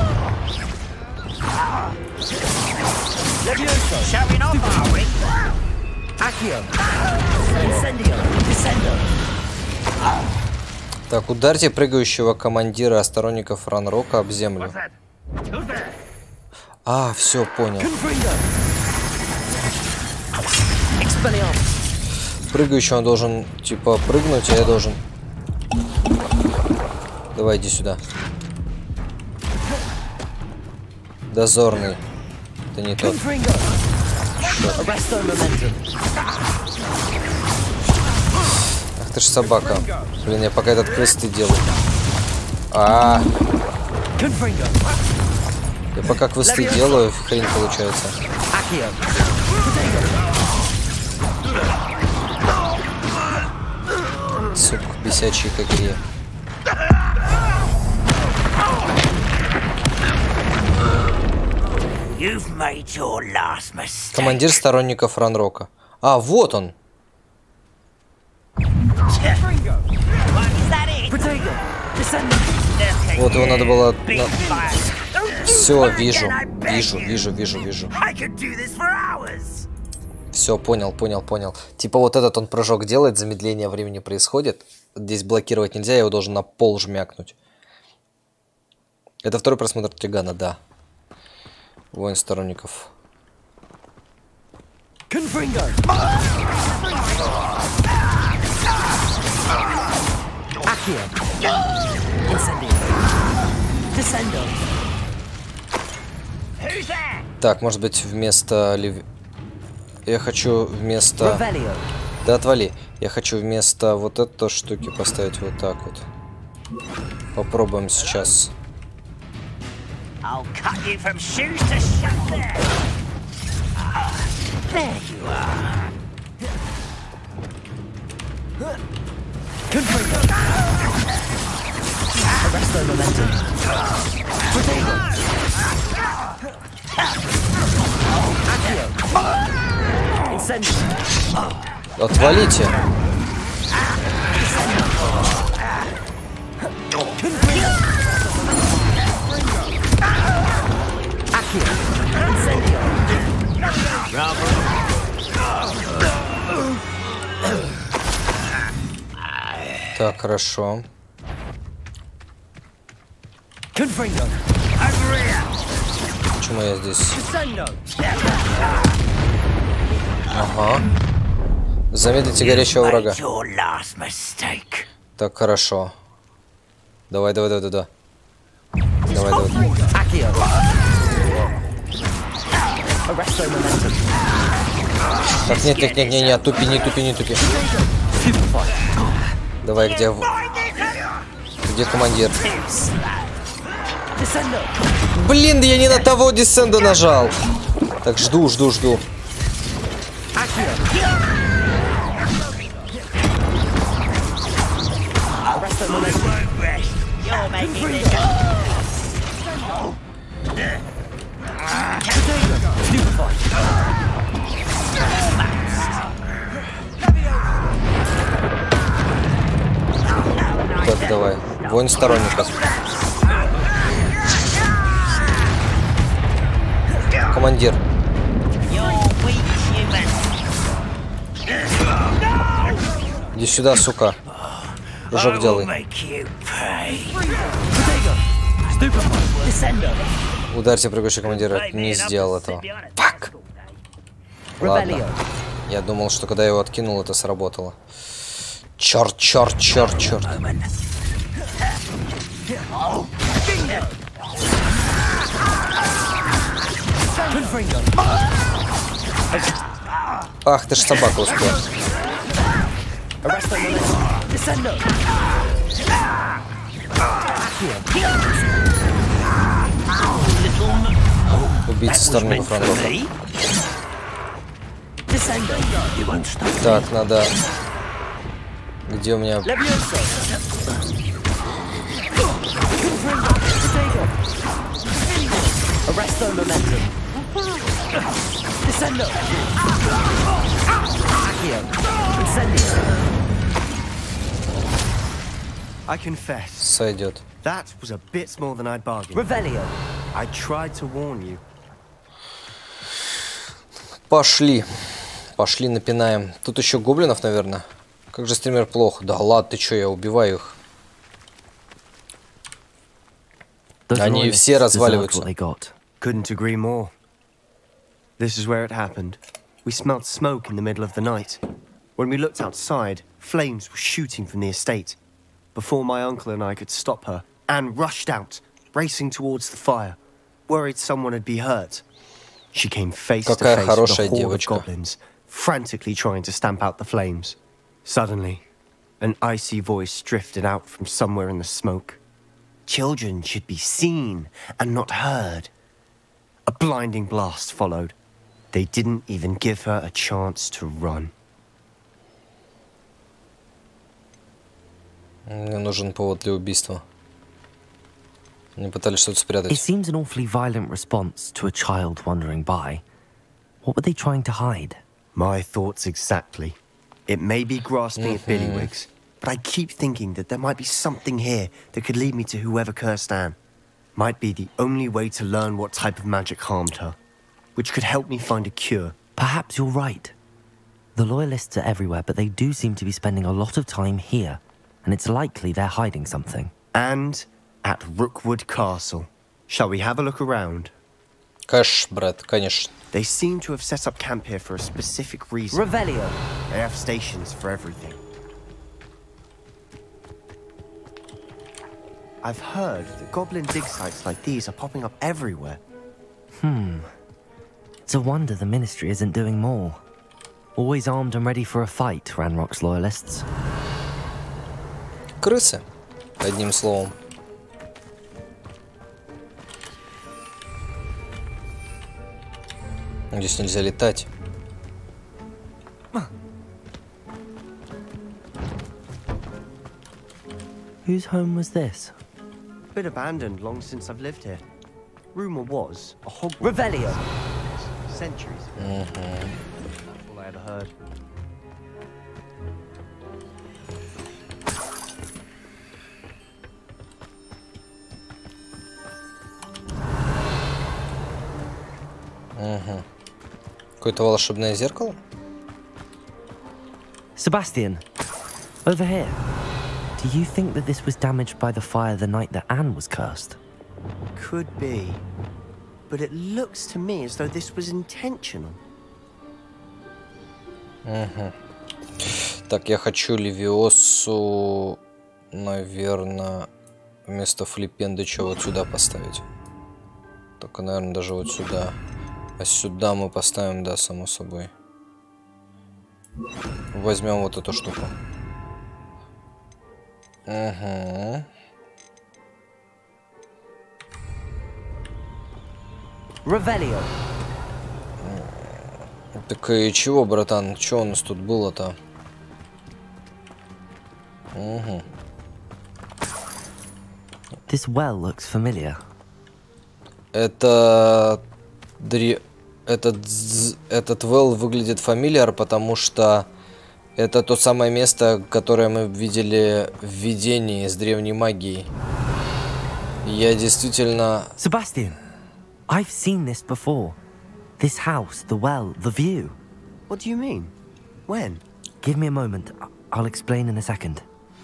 Levioso. Showing off, are we? Accio. Incendio. Descendo. Так, ударьте прыгающего командира сторонников Ранрока об землю. А, все, понял. Прыгающий он должен, типа, прыгнуть, а я должен... Давай, иди сюда. Дозорный. Это не тот. Ах ты ж собака. Блин, я пока этот квест и делаю. А, -а, -а. Я пока квесты делаю, хрень получается. Сука, бесячие какие. Командир сторонников Ранрока. А, вот он. Вот его надо было... На... Все, вижу, вижу, вижу, вижу, вижу. Все, понял, понял, понял. Типа вот этот он прыжок делает, замедление времени происходит. Здесь блокировать нельзя, я его должен на пол жмякнуть. Это второй просмотр Тригана, да. Воин сторонников. Так, может быть, вместо... Лев... Я хочу вместо... Да отвали. Я хочу вместо вот этой штуки поставить вот так вот. Попробуем сейчас. I'll cut you from shoes to shut there. There you are. Arrest their momentum. Отвалите. Так, хорошо. Почему я здесь? Ага. Замедлите горящего врага. Так, хорошо. Давай, давай, давай, давай. Давай, давай. Так, нет, нет, нет, нет, нет, тупи, не тупи, не тупи. Давай, где... Где командир? Блин, я не на того десенда нажал. Так, жду, жду, жду. Так, давай. Воин сторонников. Командир. Иди сюда, сука. Прыжок делай. Ударьте прыгающего командира. Не сделал этого. Фак! Ладно. Я думал, что когда я его откинул, это сработало. Черт, черт, черт, черт. Ах, ты ж собака успел. Убийца сторонников Ранрока. Так, надо... Где у меня... I confess. Сойдет. That was a bit more than I'd bargained. Revelio. I tried to warn you. Пошли. Пошли, напинаем. Тут еще гоблинов, наверное. Как же стример плохо. Да ладно, ты чё, я убиваю их. Они все разваливаются. Couldn't agree more. This is where it happened. We smelled smoke in the middle of the night. When we looked outside, flames were shooting from the estate. Before my uncle and I could stop her, Anne rushed out, racing towards the fire, worried someone would be hurt. She came face to face with a horde of goblins, frantically trying to stamp out the flames. Suddenly, an icy voice drifted out from somewhere in the smoke. Children should be seen and not heard. A blinding blast followed. They didn't even give her a chance to run. Мне нужен повод для убийства. Они пытались что-то спрятать. It seems an awfully violent response to a child wandering by. What were they trying to hide? My thoughts exactly. It may be grasping at Billywig's, but I keep thinking that there might be something here that could lead me to whoever cursed Anne. Might be the only way to learn what type of magic harmed her, which could help me find a cure. Perhaps you're right. The Loyalists are everywhere, but they do seem to be spending a lot of time here, and it's likely they're hiding something. And at Rookwood Castle. Shall we have a look around? Кэш, брат, конечно. They seem to have set up camp here for a specific reason. Revelio. They have stations for everything. I've heard that goblin dig sites like these are popping up everywhere. Hmm. It's a wonder the Ministry isn't doing more. Always armed and ready for a fight, Ranrock's loyalists. Крысы, одним словом. Здесь нельзя летать. Whose home was this? Been abandoned long since I've lived here. Rumor was a Hogwarts. Revelio. Centuries. Mm-hmm. That's all I ever heard. Угу. Какое-то волшебное зеркало? Sebastian, over here. Do you think that this was damaged by the fire the night that Anne was cursed? Could be. But it looks to me as though this was intentional. Угу. Так, я хочу Левиосу, наверное, вместо Флипендыча вот сюда поставить. Только, наверное, даже вот сюда. А сюда мы поставим, да, само собой. Возьмем вот эту штуку. Угу. Revelio. Так и чего, братан? Что у нас тут было-то? Угу. This well looks familiar. Это... Дре... Этот... Этот well выглядит фамильяр, потому что это то самое место, которое мы видели в видении с древней магией. Я действительно... Sebastian, I've seen this before. This house, the well, the view. What do you mean? When? Give me a moment. I'll explain in a second.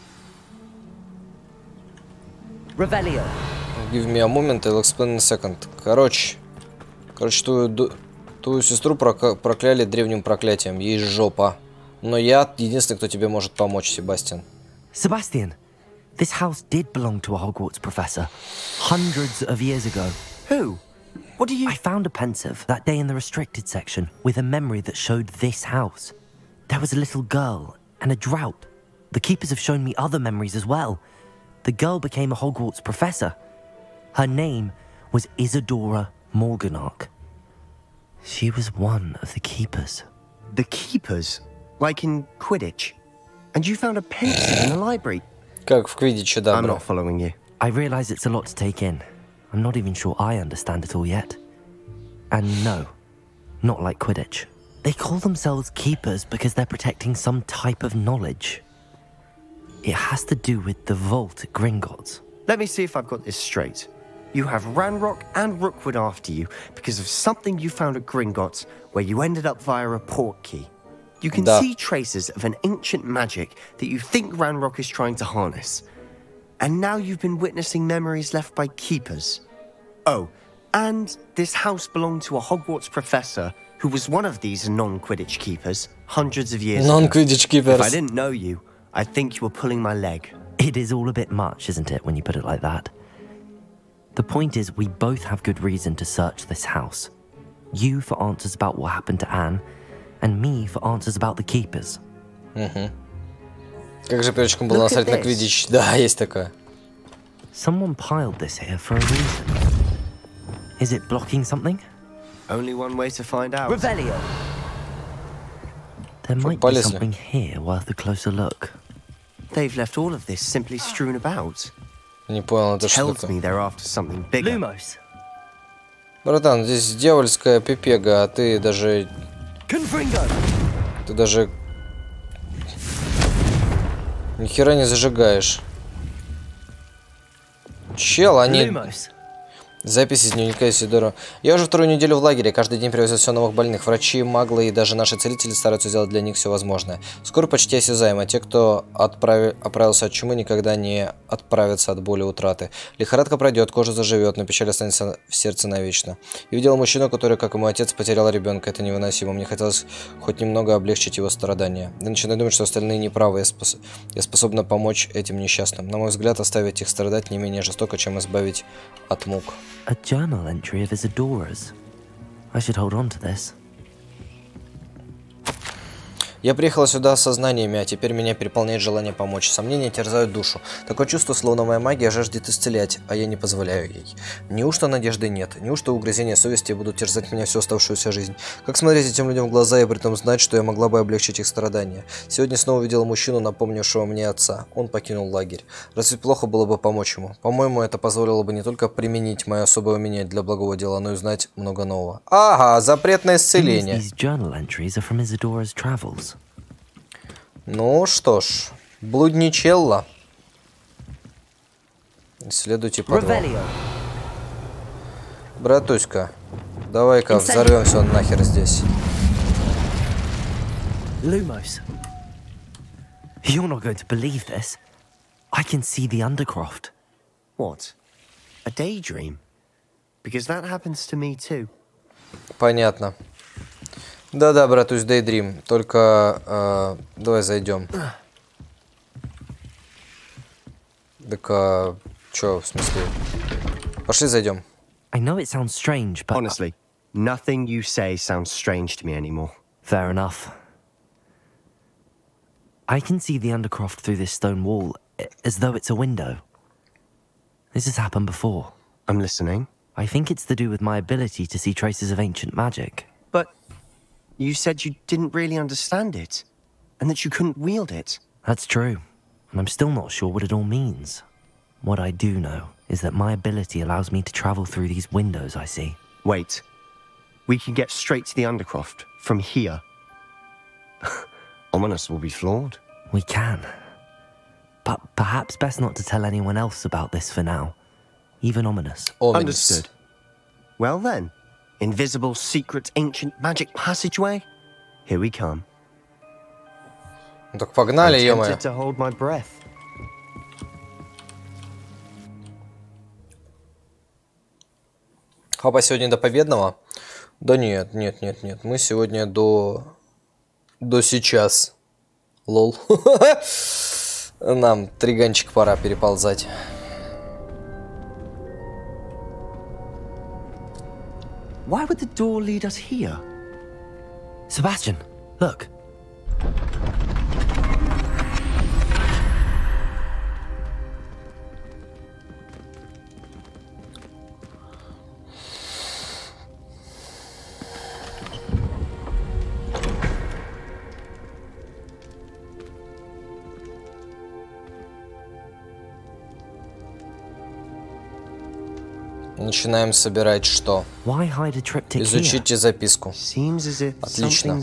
Revelio. Give me a moment, I'll explain in a second. Короче, короче, твою, твою сестру прокляли древним проклятием. Ей жопа. Но я единственный, кто тебе может помочь, Себастьян. Sebastian, this house did belong to a Hogwarts professor hundreds of years ago. Who? What do you... I found a pensive that day in the restricted section with a memory that showed this house. There was a little girl and a drought. The keepers have shown me other memories as well. The girl became a Hogwarts professor. Her name was Isadora Morganach. She was one of the keepers. The keepers? Like in Quidditch? And you found a pensive in the library? Как в Квиддиче, да, I'm not following you. I realize it's a lot to take in. I'm not even sure I understand it all yet. And no, not like Quidditch. They call themselves keepers because they're protecting some type of knowledge. It has to do with the vault at Gringotts. Let me see if I've got this straight. You have Ranrock and Rookwood after you because of something you found at Gringotts where you ended up via a port key. You can Da. see traces of an ancient magic that you think Ranrock is trying to harness. And now you've been witnessing memories left by keepers. Oh, and this house belonged to a Hogwarts professor who was one of these non-Quidditch keepers hundreds of years ago. Non-Quidditch keepers. If I didn't know you, I think you were pulling my leg. It is all a bit much, isn't it, when you put it like that? The point is, we both have good reason to search this house. You for answers about what happened to Anne, and me for answers about the keepers. Угу. Как же перечком было насрать на Квиддич? Да, есть такое. Someone piled this here for a reason. Is it blocking something? Only one way to find out. Revelio. There might be something here worth a closer look. They've left all of this simply strewn about. Не понял, это что Tells me they're after something bigger. Lumos. Братан, здесь дьявольская пипега, а ты даже... Confringo. Ты даже... Ни хера не зажигаешь. Чел, они... Lumos. Запись из дневника Исидора. Я уже вторую неделю в лагере. Каждый день привозят все новых больных. Врачи, маглы и даже наши целители стараются сделать для них все возможное. Скоро почти осязаем, а те, кто отправи... оправился от чумы, никогда не отправятся от боли утраты. Лихорадка пройдет, кожа заживет, но печаль останется в сердце навечно. Я видел мужчину, который, как и мой отец, потерял ребенка. Это невыносимо. Мне хотелось хоть немного облегчить его страдания. Я начинаю думать, что остальные неправы. Я, спос... я способна помочь этим несчастным. На мой взгляд, оставить их страдать не менее жестоко, чем избавить от мук. A journal entry of Isadora's. I should hold on to this. Я приехала сюда с сознаниями, а теперь меня переполняет желание помочь. Сомнения терзают душу. Такое чувство, словно моя магия жаждет исцелять, а я не позволяю ей. Неужто надежды нет? Неужто угрызения совести будут терзать меня всю оставшуюся жизнь? Как смотреть этим людям в глаза и при этом знать, что я могла бы облегчить их страдания? Сегодня снова увидела мужчину, напомнившего мне отца. Он покинул лагерь. Разве плохо было бы помочь ему? По-моему, это позволило бы не только применить мое особое умение для благого дела, но и узнать много нового. Ага, запретное исцеление. Ну что ж, блудничелла. Исследуйте подвал. Братуська, давай-ка взорвем все нахер здесь. Lumos, you're not going to believe this. I can see the Undercroft. What? A daydream? Because that happens to me too. Понятно. Да-да, братусь, Daydream. Только э, давай зайдем. Так, а, чё, в смысле? Пошли зайдем. I know it sounds strange, but honestly, nothing you say sounds strange to me anymore. Fair enough. I can see the Undercroft through this stone wall, as though it's a window. This has happened before. I'm listening. I think it's to do with my ability to see traces of ancient magic. But you said you didn't really understand it, and that you couldn't wield it. That's true, and I'm still not sure what it all means. What I do know is that my ability allows me to travel through these windows I see. Wait. We can get straight to the Undercroft from here. Ominous will be flawed. We can. But perhaps best not to tell anyone else about this for now. Even Ominous. Ominous. Understood. Well then, invisible, secret, ancient magic passageway? Here we come. Ну так погнали, ё-моё. I'm tempted to hold my breath. Хапа сегодня до победного? Да нет, нет, нет, нет. Мы сегодня до... До сейчас. Лол. Нам триганчик пора переползать. Why would the door lead us here? Sebastian, look. Начинаем собирать что? Изучите записку. Отлично.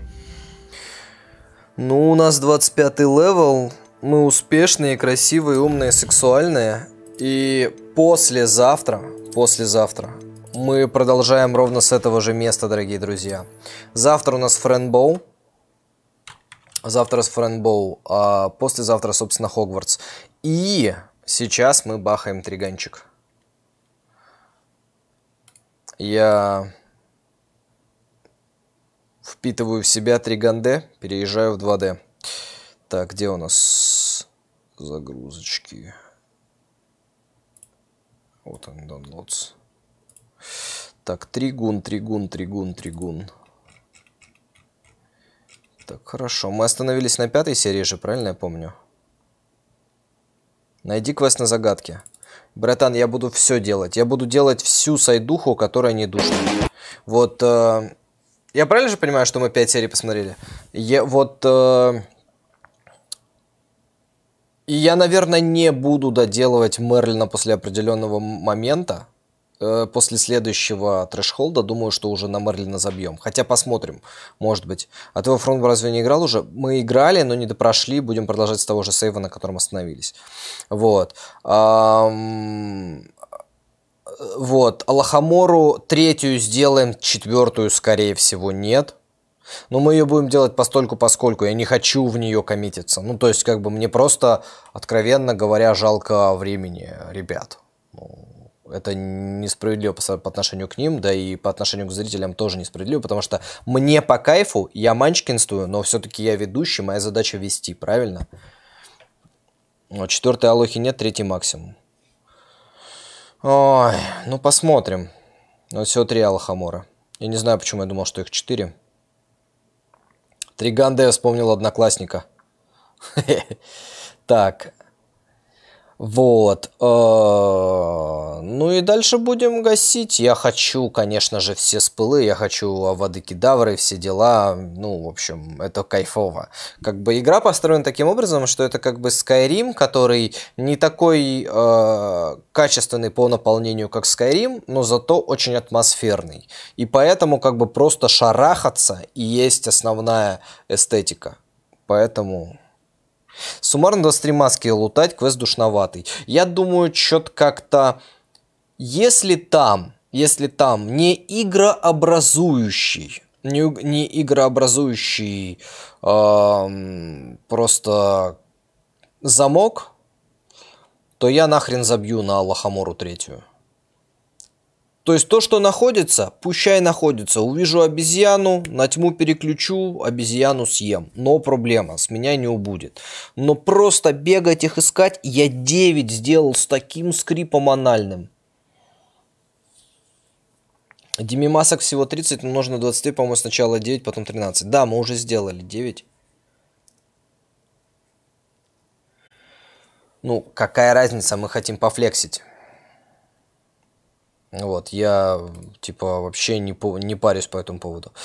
Ну, у нас двадцать пятый левел. Мы успешные, красивые, умные, сексуальные. И послезавтра, послезавтра мы продолжаем ровно с этого же места, дорогие друзья. Завтра у нас Френбоу. Завтра с Френбоу, а послезавтра, собственно, Хогвартс. И сейчас мы бахаем триганчик. Я впитываю в себя три ганде, переезжаю в два дэ. Так, где у нас загрузочки? Вот он, downloads. Так, тригун, тригун, тригун, тригун. Так, хорошо. Мы остановились на пятой серии же, правильно я помню? Найди квест на загадки. Братан, я буду все делать. Я буду делать всю сайдуху, которая не душная. Вот, э, я правильно же понимаю, что мы пять серий посмотрели? Я, вот, э, и я, наверное, не буду доделывать Мерлина после определенного момента. Э, после следующего трэш-холда, думаю, что уже на Мерлина забьем. Хотя посмотрим, может быть. А ты во Фронт разве не играл уже? Мы играли, но не допрошли. Будем продолжать с того же сейва, на котором остановились. Вот. Ам... Вот. Алахамору третью сделаем, четвертую, скорее всего, нет. Но мы ее будем делать постольку поскольку. Я не хочу в нее коммититься. Ну, то есть, как бы, мне просто, откровенно говоря, жалко времени, ребят. Это несправедливо по, по отношению к ним, да и по отношению к зрителям тоже несправедливо, потому что мне по кайфу, я манчкинствую, но все-таки я ведущий, моя задача вести, правильно? Вот, четвертой алохи нет, третий максимум. Ой, ну посмотрим. Вот всего три алахамора. Я не знаю, почему я думал, что их четыре. Триганде, я вспомнил одноклассника. Так. Вот. Ну и дальше будем гасить. Я хочу, конечно же, все спылы. Я хочу воды кедавры, все дела. Ну, в общем, это кайфово. Как бы игра построена таким образом, что это как бы Skyrim, который не такой э, качественный по наполнению, как Skyrim, но зато очень атмосферный. И поэтому как бы просто шарахаться и есть основная эстетика. Поэтому... Суммарно двадцать три маски лутать, квест душноватый. Я думаю, что-то как-то... Если там, если там не игрообразующий, не, не игрообразующий э, просто замок, то я нахрен забью на Аллахамору третью. То есть то, что находится, пущай находится. Увижу обезьяну, на тьму переключу, обезьяну съем. Но проблема, с меня не убудет. Но просто бегать их искать, я девять сделал с таким скрипом анальным. Демимасок всего тридцать, умножено на двадцать, по-моему, сначала девять, потом тринадцать. Да, мы уже сделали девять. Ну, какая разница, мы хотим пофлексить. Вот, я, типа, вообще не, по, не парюсь по этому поводу.